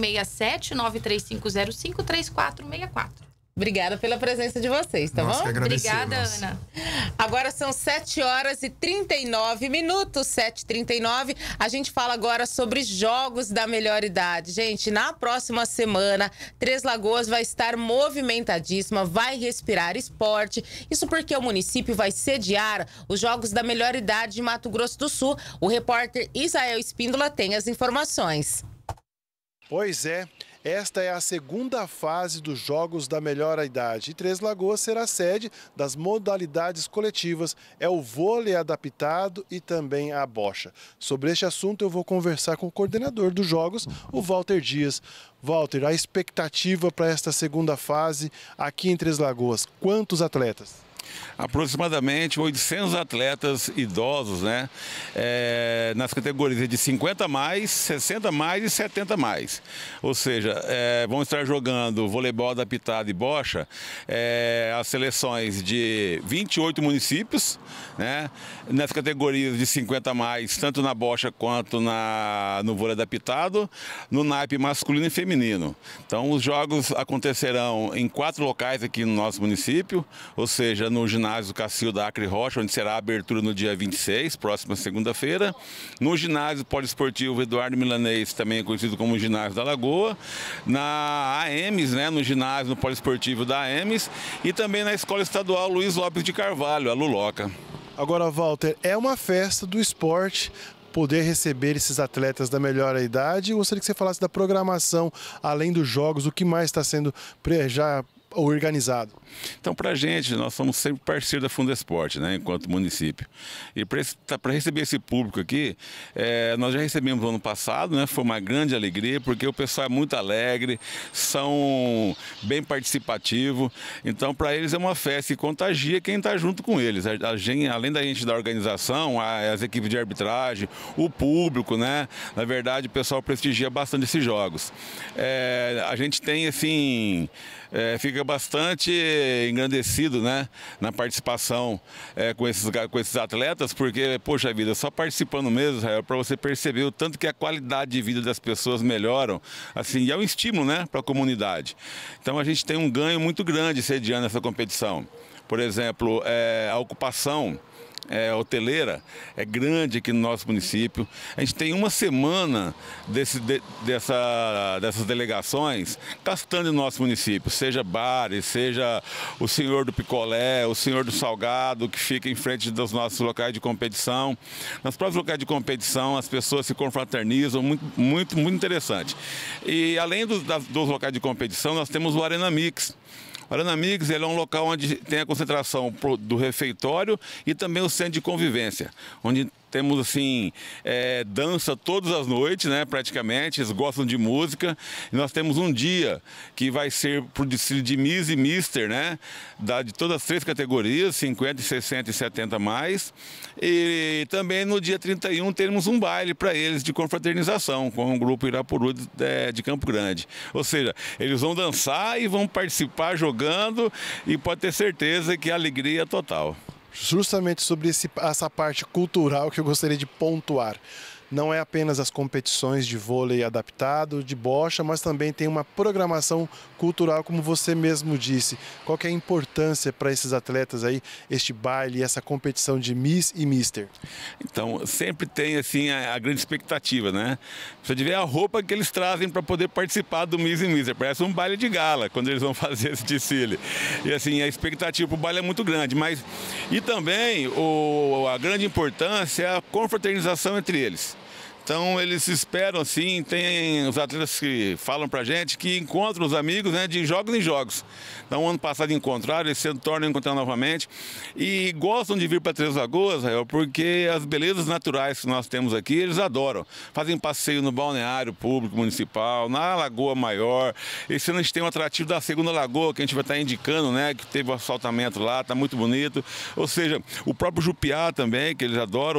67-93505-3464. Obrigada pela presença de vocês, tá bom? Obrigada, Ana. Agora são 7h39, 7h39. A gente fala agora sobre jogos da melhor idade. Gente, na próxima semana, Três Lagoas vai estar movimentadíssima, vai respirar esporte. Isso porque o município vai sediar os Jogos da Melhor Idade de Mato Grosso do Sul. O repórter Isael Espíndola tem as informações. Pois é. Esta é a segunda fase dos Jogos da Melhor Idade. E Três Lagoas será sede das modalidades coletivas, é o vôlei adaptado e também a bocha. Sobre este assunto eu vou conversar com o coordenador dos Jogos, o Walter Dias. Walter, a expectativa para esta segunda fase aqui em Três Lagoas, quantos atletas? Aproximadamente 800 atletas idosos, né? Nas categorias de 50 mais, 60 mais e 70 mais. Ou seja, vão estar jogando voleibol adaptado e bocha as seleções de 28 municípios, né? Nas categorias de 50 mais, tanto na bocha quanto no vôlei adaptado, no naipe masculino e feminino. Então, os jogos acontecerão em 4 locais aqui no nosso município, ou seja, no ginásio Cacilda Acre Rocha, onde será a abertura no dia 26, próxima segunda-feira. No ginásio poliesportivo Eduardo Milanês, também conhecido como ginásio da Lagoa. Na AEMS, né, no ginásio no poliesportivo da AEMS. E também na Escola Estadual Luiz Lopes de Carvalho, a Luloca. Agora, Walter, é uma festa do esporte poder receber esses atletas da melhor idade. Eu gostaria que você falasse da programação, além dos jogos, o que mais está sendo já organizado. Então, para a gente, nós somos sempre parceiros da Fundesporte, né, enquanto município. E para receber esse público aqui, nós já recebemos no ano passado, né, foi uma grande alegria, porque o pessoal é muito alegre, são bem participativos. Então, para eles é uma festa e contagia quem está junto com eles. Além da gente da organização, as equipes de arbitragem, o público, né, na verdade, o pessoal prestigia bastante esses jogos. A gente tem, assim, fica bastante engrandecido, né, na participação com esses atletas, porque, poxa vida, só participando mesmo, Israel, para você perceber o tanto que a qualidade de vida das pessoas melhoram, assim, e é um estímulo, né, para a comunidade. Então a gente tem um ganho muito grande sediando essa competição. Por exemplo, a ocupação hoteleira é grande aqui no nosso município. A gente tem uma semana dessas delegações gastando no nosso município, seja bares, seja o senhor do picolé, o senhor do salgado, que fica em frente dos nossos locais de competição. Nos próprios locais de competição, as pessoas se confraternizam, muito interessante. E além dos locais de competição, nós temos o Arena Mix. O Arena Mix é um local onde tem a concentração do refeitório e também o centro de convivência, onde temos, assim, dança todas as noites, né, praticamente, eles gostam de música. E nós temos um dia que vai ser para o distrito de Miss e Mister, né, de todas as 3 categorias, 50, 60 e 70 mais. E também no dia 31 teremos um baile para eles de confraternização com o grupo Irapuru de Campo Grande. Ou seja, eles vão dançar e vão participar jogando e pode ter certeza que a alegria é total. Justamente sobre essa parte cultural que eu gostaria de pontuar. Não é apenas as competições de vôlei adaptado, de bocha, mas também tem uma programação cultural, como você mesmo disse. Qual que é a importância para esses atletas aí, este baile, essa competição de Miss e Mister? Então, sempre tem, assim, a grande expectativa, né? Você ver a roupa que eles trazem para poder participar do Miss e Mister. Parece um baile de gala, quando eles vão fazer esse desfile. E, assim, a expectativa para o baile é muito grande. E também, a grande importância é a confraternização entre eles. Então, eles esperam, assim, tem os atletas que falam pra gente que encontram os amigos, né, de jogos em jogos. Então, ano passado encontraram, esse ano tornam a encontrar novamente. E gostam de vir para Três Lagoas, Rael, porque as belezas naturais que nós temos aqui, eles adoram. Fazem passeio no balneário público municipal, na Lagoa Maior. Esse ano a gente tem um atrativo da Segunda Lagoa, que a gente vai estar indicando, né, que teve o asfaltamento lá, tá muito bonito. Ou seja, o próprio Jupiá também, que eles adoram,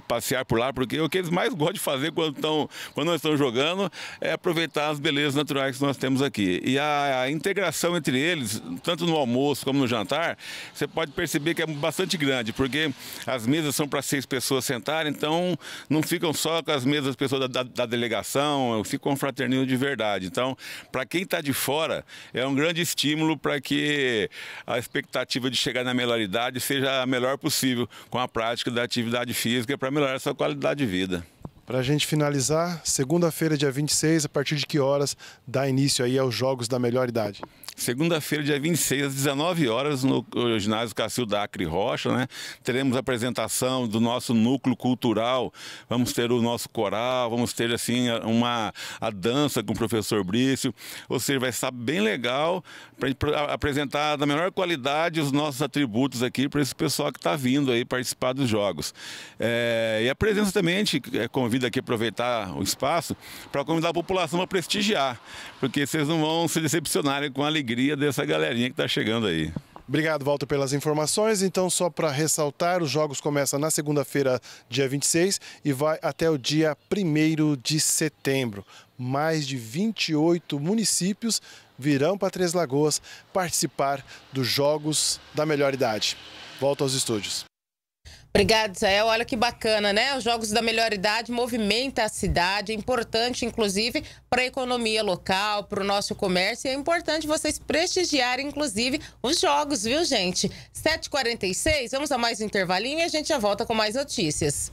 passear por lá, porque o que eles mais gostam de fazer quando nós estamos jogando é aproveitar as belezas naturais que nós temos aqui. E a integração entre eles, tanto no almoço como no jantar, você pode perceber que é bastante grande, porque as mesas são para 6 pessoas sentarem, então não ficam só com as mesmas pessoas da delegação, fica um fraternino de verdade. Então, para quem está de fora, é um grande estímulo para que a expectativa de chegar na melhor idade seja a melhor possível com a prática da atividade física para melhorar a sua qualidade de vida. Para a gente finalizar, segunda-feira, dia 26, a partir de que horas dá início aí aos Jogos da Melhor Idade? Segunda-feira, dia 26, às 19 horas, no ginásio Cacilda Acre Rocha, né? Teremos a apresentação do nosso núcleo cultural, vamos ter o nosso coral, vamos ter assim a dança com o professor Brício, ou seja, vai estar bem legal para apresentar da melhor qualidade os nossos atributos aqui para esse pessoal que está vindo aí participar dos Jogos. E a presença também, a gente convida aqui a aproveitar o espaço para convidar a população a prestigiar, porque vocês não vão se decepcionarem com a alegria dessa galerinha que está chegando aí. Obrigado, Walter, pelas informações. Então, só para ressaltar, os jogos começam na segunda-feira, dia 26, e vai até o dia 1º de setembro. Mais de 28 municípios virão para Três Lagoas participar dos Jogos da Melhor Idade. Volto aos estúdios. Obrigada, Isael. Olha que bacana, né? Os Jogos da Melhor Idade movimenta a cidade, é importante, inclusive, para a economia local, para o nosso comércio, e é importante vocês prestigiarem, inclusive, os Jogos, viu, gente? 7h46, vamos a mais um intervalinho e a gente já volta com mais notícias.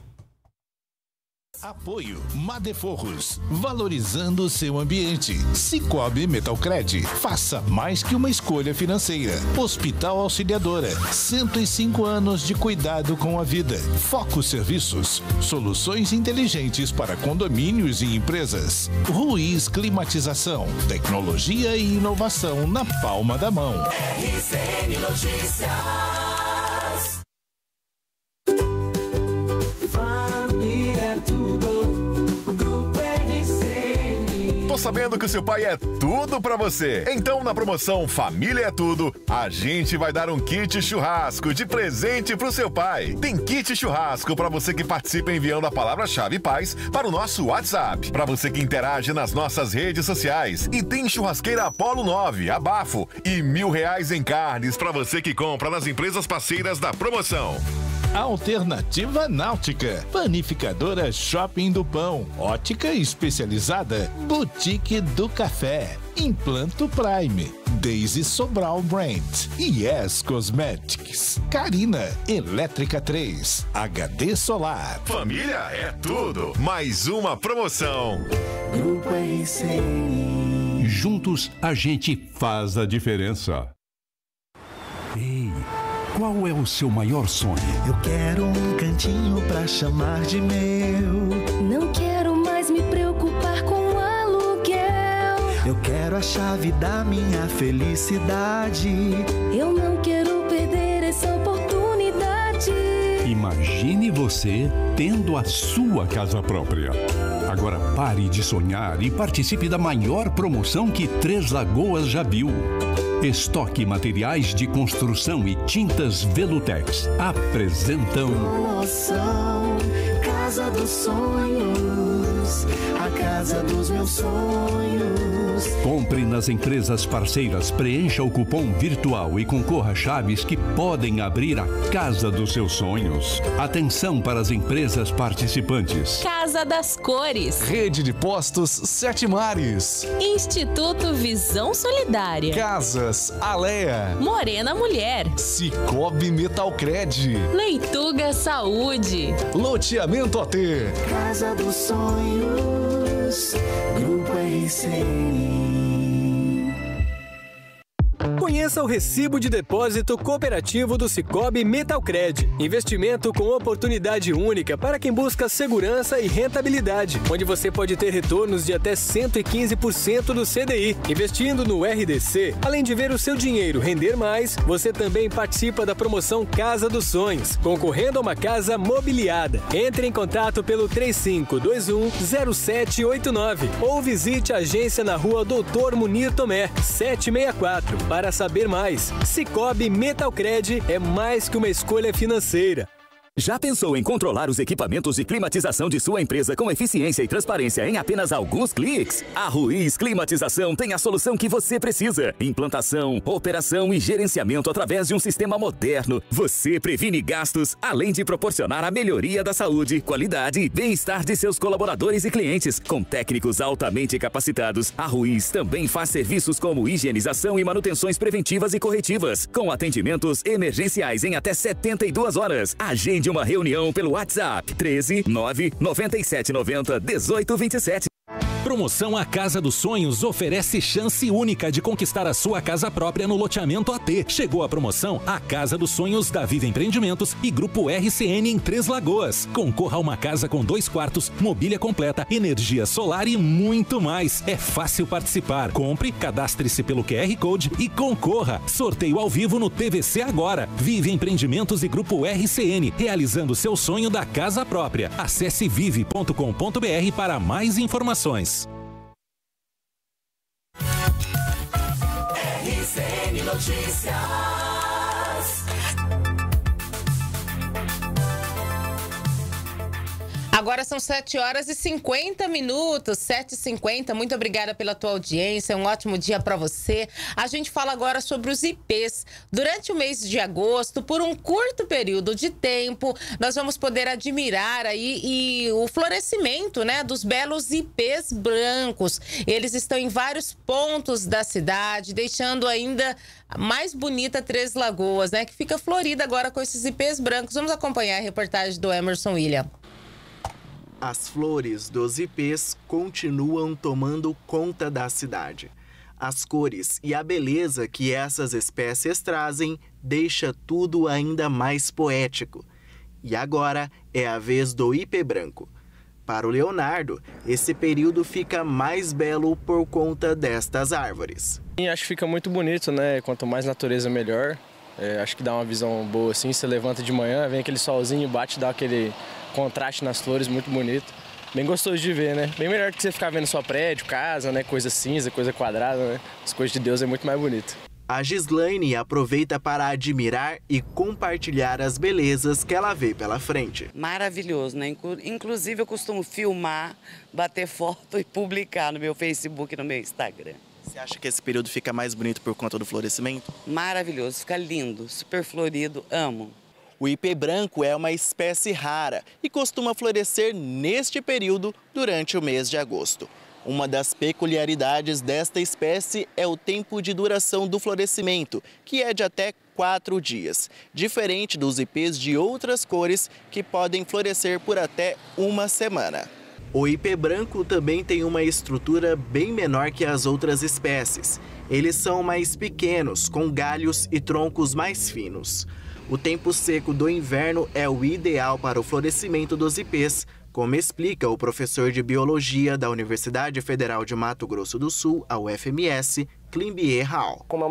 Apoio Madeforros, valorizando o seu ambiente. Cicobi Metalcred, faça mais que uma escolha financeira. Hospital Auxiliadora, 105 anos de cuidado com a vida. Foco Serviços, soluções inteligentes para condomínios e empresas. Ruiz Climatização, tecnologia e inovação na palma da mão. RCN Notícias. Tô sabendo que o seu pai é tudo pra você. Então, na promoção Família é Tudo, a gente vai dar um kit churrasco de presente pro seu pai. Tem kit churrasco pra você que participa enviando a palavra-chave paz para o nosso WhatsApp. Pra você que interage nas nossas redes sociais. E tem churrasqueira Apollo 9, abafo e R$1.000 em carnes pra você que compra nas empresas parceiras da promoção. Alternativa Náutica, Panificadora Shopping do Pão, Ótica Especializada, Boutique do Café, Implanto Prime, Daisy Sobral Brand, Yes Cosmetics, Carina, Elétrica 3, HD Solar. Família é tudo, mais uma promoção. Grupo RCN. Juntos a gente faz a diferença. Ei, qual é o seu maior sonho? Eu quero um cantinho pra chamar de meu. Não quero mais me preocupar com aluguel. Eu quero a chave da minha felicidade. Eu não quero perder essa oportunidade. Imagine você tendo a sua casa própria. Agora pare de sonhar e participe da maior promoção que Três Lagoas já viu. Estoque Materiais de Construção e Tintas Velutex apresentam Promoção Casa dos Sonhos, a casa dos meus sonhos. Compre nas empresas parceiras, preencha o cupom virtual e concorra a chaves que podem abrir a casa dos seus sonhos. Atenção para as empresas participantes. Casa das Cores. Rede de Postos Sete Mares. Instituto Visão Solidária. Casas Alea. Morena Mulher. Cicobi Metalcred. Leituga Saúde. Loteamento AT. Casa dos Sonhos, Grupo RCN. Conheça o recibo de depósito cooperativo do Cicobi Metalcred. Investimento com oportunidade única para quem busca segurança e rentabilidade, onde você pode ter retornos de até 115% do CDI. Investindo no RDC, além de ver o seu dinheiro render mais, você também participa da promoção Casa dos Sonhos, concorrendo a uma casa mobiliada. Entre em contato pelo 3521-0789 ou visite a agência na rua Doutor Munir Tomé, 764, para saber mais. Cicobi Metalcred é mais que uma escolha financeira. Já pensou em controlar os equipamentos de climatização de sua empresa com eficiência e transparência em apenas alguns cliques? A Ruiz Climatização tem a solução que você precisa. Implantação, operação e gerenciamento através de um sistema moderno. Você previne gastos, além de proporcionar a melhoria da saúde, qualidade e bem-estar de seus colaboradores e clientes. Com técnicos altamente capacitados, a Ruiz também faz serviços como higienização e manutenções preventivas e corretivas, com atendimentos emergenciais em até 72 horas. Agende uma reunião pelo WhatsApp 13 9 97 90 18 27. Promoção A Casa dos Sonhos oferece chance única de conquistar a sua casa própria no loteamento AT. Chegou a promoção A Casa dos Sonhos da Viva Empreendimentos e Grupo RCN em Três Lagoas. Concorra a uma casa com 2 quartos, mobília completa, energia solar e muito mais. É fácil participar. Compre, cadastre-se pelo QR Code e concorra. Sorteio ao vivo no TVC agora. Viva Empreendimentos e Grupo RCN, realizando seu sonho da casa própria. Acesse vive.com.br para mais informações. RCN Notícias. Agora são 7 horas e 50 minutos, 7h50. Muito obrigada pela tua audiência, um ótimo dia para você. A gente fala agora sobre os IPs. Durante o mês de agosto, por um curto período de tempo, nós vamos poder admirar aí o florescimento, né, dos belos IPs brancos. Eles estão em vários pontos da cidade, deixando ainda mais bonita Três Lagoas, né, que fica florida agora com esses IPs brancos. Vamos acompanhar a reportagem do Emerson William. As flores dos ipês continuam tomando conta da cidade. As cores e a beleza que essas espécies trazem deixa tudo ainda mais poético. E agora é a vez do ipê branco. Para o Leonardo, esse período fica mais belo por conta destas árvores. Acho que fica muito bonito, né? Quanto mais natureza, melhor. Acho que dá uma visão boa assim. Você levanta de manhã, vem aquele solzinho, bate, dá aquele contraste nas flores, muito bonito. Bem gostoso de ver, né? Bem melhor que você ficar vendo só prédio, casa, né? Coisa cinza, coisa quadrada, né? As coisas de Deus é muito mais bonito. A Gislaine aproveita para admirar e compartilhar as belezas que ela vê pela frente. Maravilhoso, né? Inclusive eu costumo filmar, bater foto e publicar no meu Facebook e no meu Instagram. Você acha que esse período fica mais bonito por conta do florescimento? Maravilhoso, fica lindo, super florido, amo. O ipê branco é uma espécie rara e costuma florescer neste período durante o mês de agosto. Uma das peculiaridades desta espécie é o tempo de duração do florescimento, que é de até 4 dias, diferente dos ipês de outras cores que podem florescer por até 1 semana. O ipê branco também tem uma estrutura bem menor que as outras espécies. Eles são mais pequenos, com galhos e troncos mais finos. O tempo seco do inverno é o ideal para o florescimento dos ipês, como explica o professor de Biologia da Universidade Federal de Mato Grosso do Sul, a UFMS, Climbier Hall. Como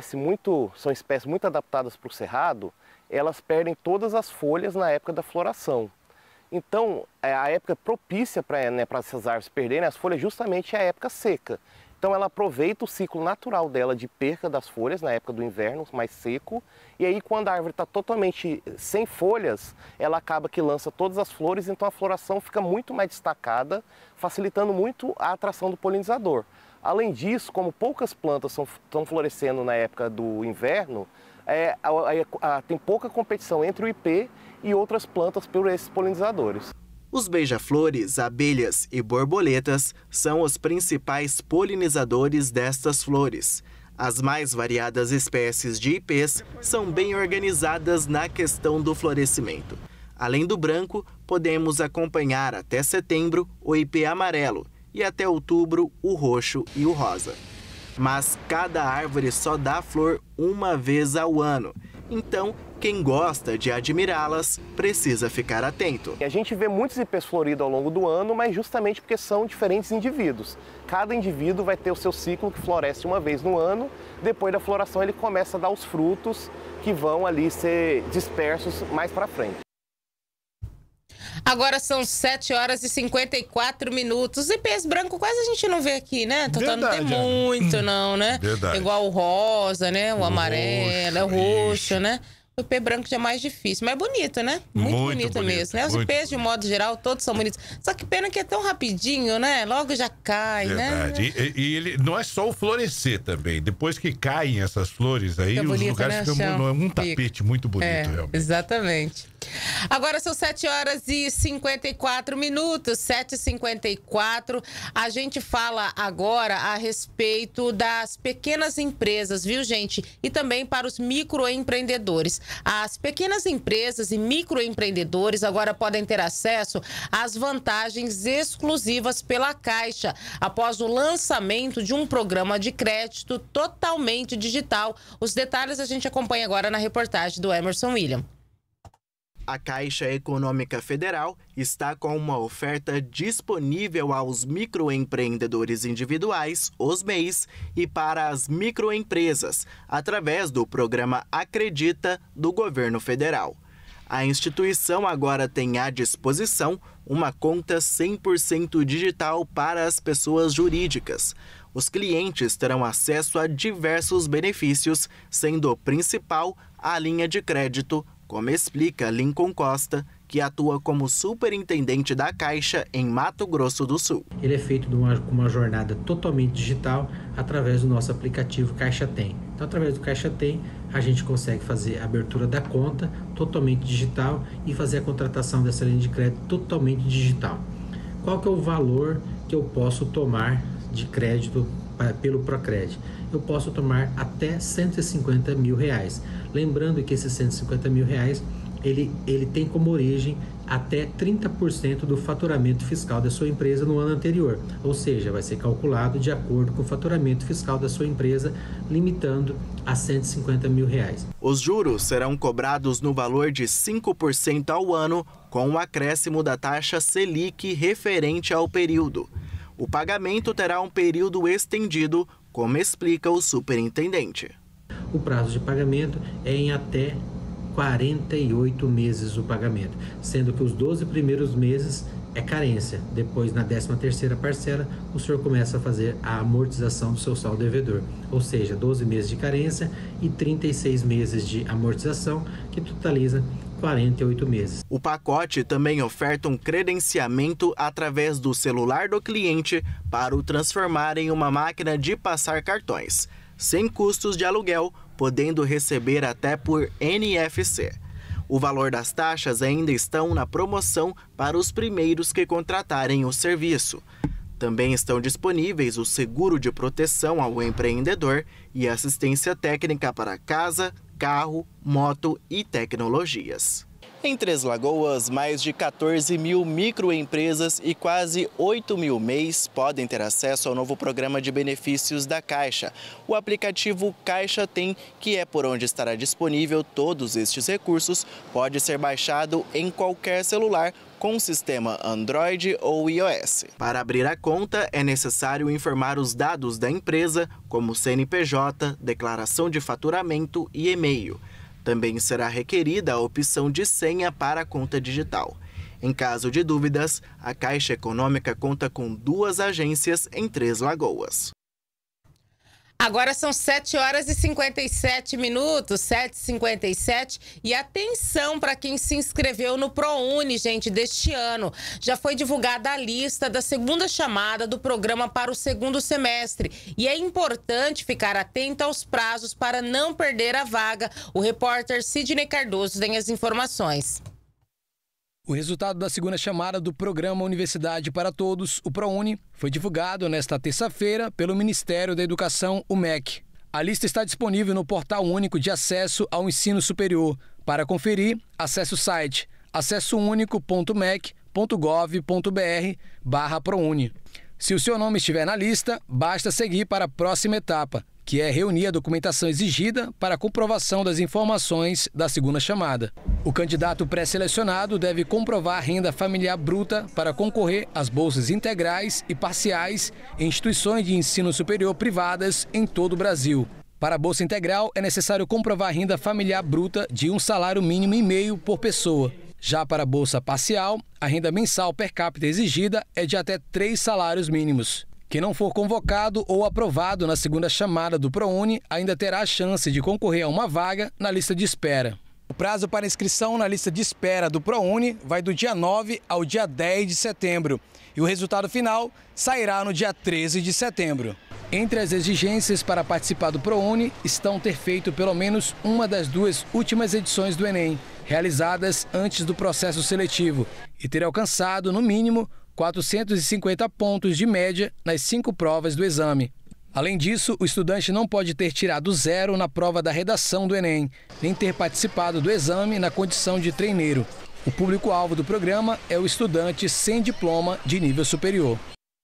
são espécies muito adaptadas para o cerrado, elas perdem todas as folhas na época da floração. Então, a época propícia para essas árvores perderem as folhas justamente é a época seca. Então ela aproveita o ciclo natural dela de perca das folhas na época do inverno, mais seco. E aí quando a árvore está totalmente sem folhas, ela acaba que lança todas as flores, então a floração fica muito mais destacada, facilitando muito a atração do polinizador. Além disso, como poucas plantas estão florescendo na época do inverno, tem pouca competição entre o ipê e outras plantas por esses polinizadores. Os beija-flores, abelhas e borboletas são os principais polinizadores destas flores. As mais variadas espécies de ipês são bem organizadas na questão do florescimento. Além do branco, podemos acompanhar até setembro o ipê amarelo e até outubro o roxo e o rosa. Mas cada árvore só dá flor uma vez ao ano. Então, quem gosta de admirá-las precisa ficar atento. A gente vê muitos ipês floridos ao longo do ano, mas justamente porque são diferentes indivíduos. Cada indivíduo vai ter o seu ciclo que floresce uma vez no ano. Depois da floração ele começa a dar os frutos que vão ali ser dispersos mais para frente. Agora são 7 horas e 54 minutos. Ipês branco quase a gente não vê aqui, né? Verdade, não tem muito, não, né? Verdade. Igual o rosa, né? O amarelo, o roxo, né? O IP branco já é mais difícil, mas é bonito, né? Muito bonito mesmo, né? Os IPs, de modo geral, todos são bonitos. Só que pena que é tão rapidinho, né? Logo já cai, Verdade. né? E ele não é só o florescer também. Depois que caem essas flores aí, Fica os bonito, lugares né, ficam um tapete muito bonito, realmente. Exatamente. Agora são 7h54, 7h54. A gente fala agora a respeito das pequenas empresas, viu, gente? E também para os microempreendedores. As pequenas empresas e microempreendedores agora podem ter acesso às vantagens exclusivas pela Caixa, após o lançamento de um programa de crédito totalmente digital. Os detalhes a gente acompanha agora na reportagem do Emerson William. A Caixa Econômica Federal está com uma oferta disponível aos microempreendedores individuais, os MEIs, e para as microempresas, através do programa Acredita do Governo Federal. A instituição agora tem à disposição uma conta 100% digital para as pessoas jurídicas. Os clientes terão acesso a diversos benefícios, sendo o principal a linha de crédito, como explica Lincoln Costa, que atua como superintendente da Caixa em Mato Grosso do Sul. Ele é feito com uma jornada totalmente digital através do nosso aplicativo Caixa Tem. Então, através do Caixa Tem, a gente consegue fazer a abertura da conta totalmente digital e fazer a contratação dessa linha de crédito totalmente digital. Qual que é o valor que eu posso tomar de crédito pelo Procred? Eu posso tomar até R$150 mil. Lembrando que esses R$150 mil, ele tem como origem até 30% do faturamento fiscal da sua empresa no ano anterior. Ou seja, vai ser calculado de acordo com o faturamento fiscal da sua empresa, limitando a R$150 mil. Os juros serão cobrados no valor de 5% ao ano, com o acréscimo da taxa Selic referente ao período. O pagamento terá um período estendido, como explica o superintendente. O prazo de pagamento é em até 48 meses o pagamento, sendo que os 12 primeiros meses é carência. Depois, na 13ª parcela, o senhor começa a fazer a amortização do seu saldo devedor. Ou seja, 12 meses de carência e 36 meses de amortização, que totaliza 48 meses. O pacote também oferta um credenciamento através do celular do cliente para o transformar em uma máquina de passar cartões, sem custos de aluguel, podendo receber até por NFC. O valor das taxas ainda estão na promoção para os primeiros que contratarem o serviço. Também estão disponíveis o seguro de proteção ao empreendedor e assistência técnica para casa, carro, moto e tecnologias. Em Três Lagoas, mais de 14 mil microempresas e quase 8 mil MEIs podem ter acesso ao novo programa de benefícios da Caixa. O aplicativo Caixa Tem, que é por onde estará disponível todos estes recursos, pode ser baixado em qualquer celular com sistema Android ou iOS. Para abrir a conta, é necessário informar os dados da empresa, como CNPJ, declaração de faturamento e e-mail. Também será requerida a opção de senha para a conta digital. Em caso de dúvidas, a Caixa Econômica conta com 2 agências em Três Lagoas. Agora são 7h57, 7h57. E atenção para quem se inscreveu no ProUni, gente, deste ano. Já foi divulgada a lista da segunda chamada do programa para o segundo semestre. E é importante ficar atento aos prazos para não perder a vaga. O repórter Sidney Cardoso tem as informações. O resultado da segunda chamada do programa Universidade para Todos, o ProUni, foi divulgado nesta terça-feira pelo Ministério da Educação, o MEC. A lista está disponível no Portal Único de Acesso ao Ensino Superior. Para conferir, acesse o site acessounico.mec.gov.br/ProUni. Se o seu nome estiver na lista, basta seguir para a próxima etapa, que é reunir a documentação exigida para a comprovação das informações da segunda chamada. O candidato pré-selecionado deve comprovar a renda familiar bruta para concorrer às bolsas integrais e parciais em instituições de ensino superior privadas em todo o Brasil. Para a bolsa integral, é necessário comprovar a renda familiar bruta de um salário mínimo e meio por pessoa. Já para a bolsa parcial, a renda mensal per capita exigida é de até 3 salários mínimos. Quem não for convocado ou aprovado na segunda chamada do ProUni ainda terá a chance de concorrer a uma vaga na lista de espera. O prazo para inscrição na lista de espera do ProUni vai do dia 9 ao dia 10 de setembro e o resultado final sairá no dia 13 de setembro. Entre as exigências para participar do ProUni estão ter feito pelo menos uma das 2 últimas edições do Enem, realizadas antes do processo seletivo, e ter alcançado, no mínimo, 450 pontos de média nas 5 provas do exame. Além disso, o estudante não pode ter tirado 0 na prova da redação do Enem, nem ter participado do exame na condição de treineiro. O público-alvo do programa é o estudante sem diploma de nível superior.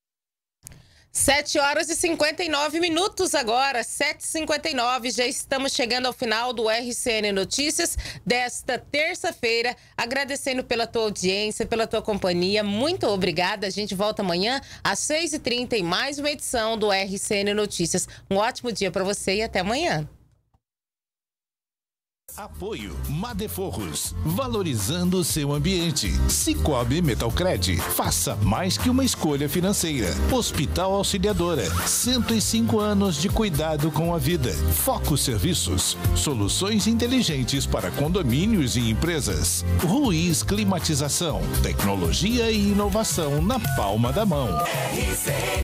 7h59 agora, 7h59, já estamos chegando ao final do RCN Notícias desta terça-feira, agradecendo pela tua audiência, pela tua companhia, muito obrigada, a gente volta amanhã às 6h30 em mais uma edição do RCN Notícias. Um ótimo dia para você e até amanhã. Apoio Madeforros, valorizando o seu ambiente. Cicobi Metalcred, faça mais que uma escolha financeira. Hospital Auxiliadora, 105 anos de cuidado com a vida. Foco Serviços, soluções inteligentes para condomínios e empresas. Ruiz Climatização, tecnologia e inovação na palma da mão.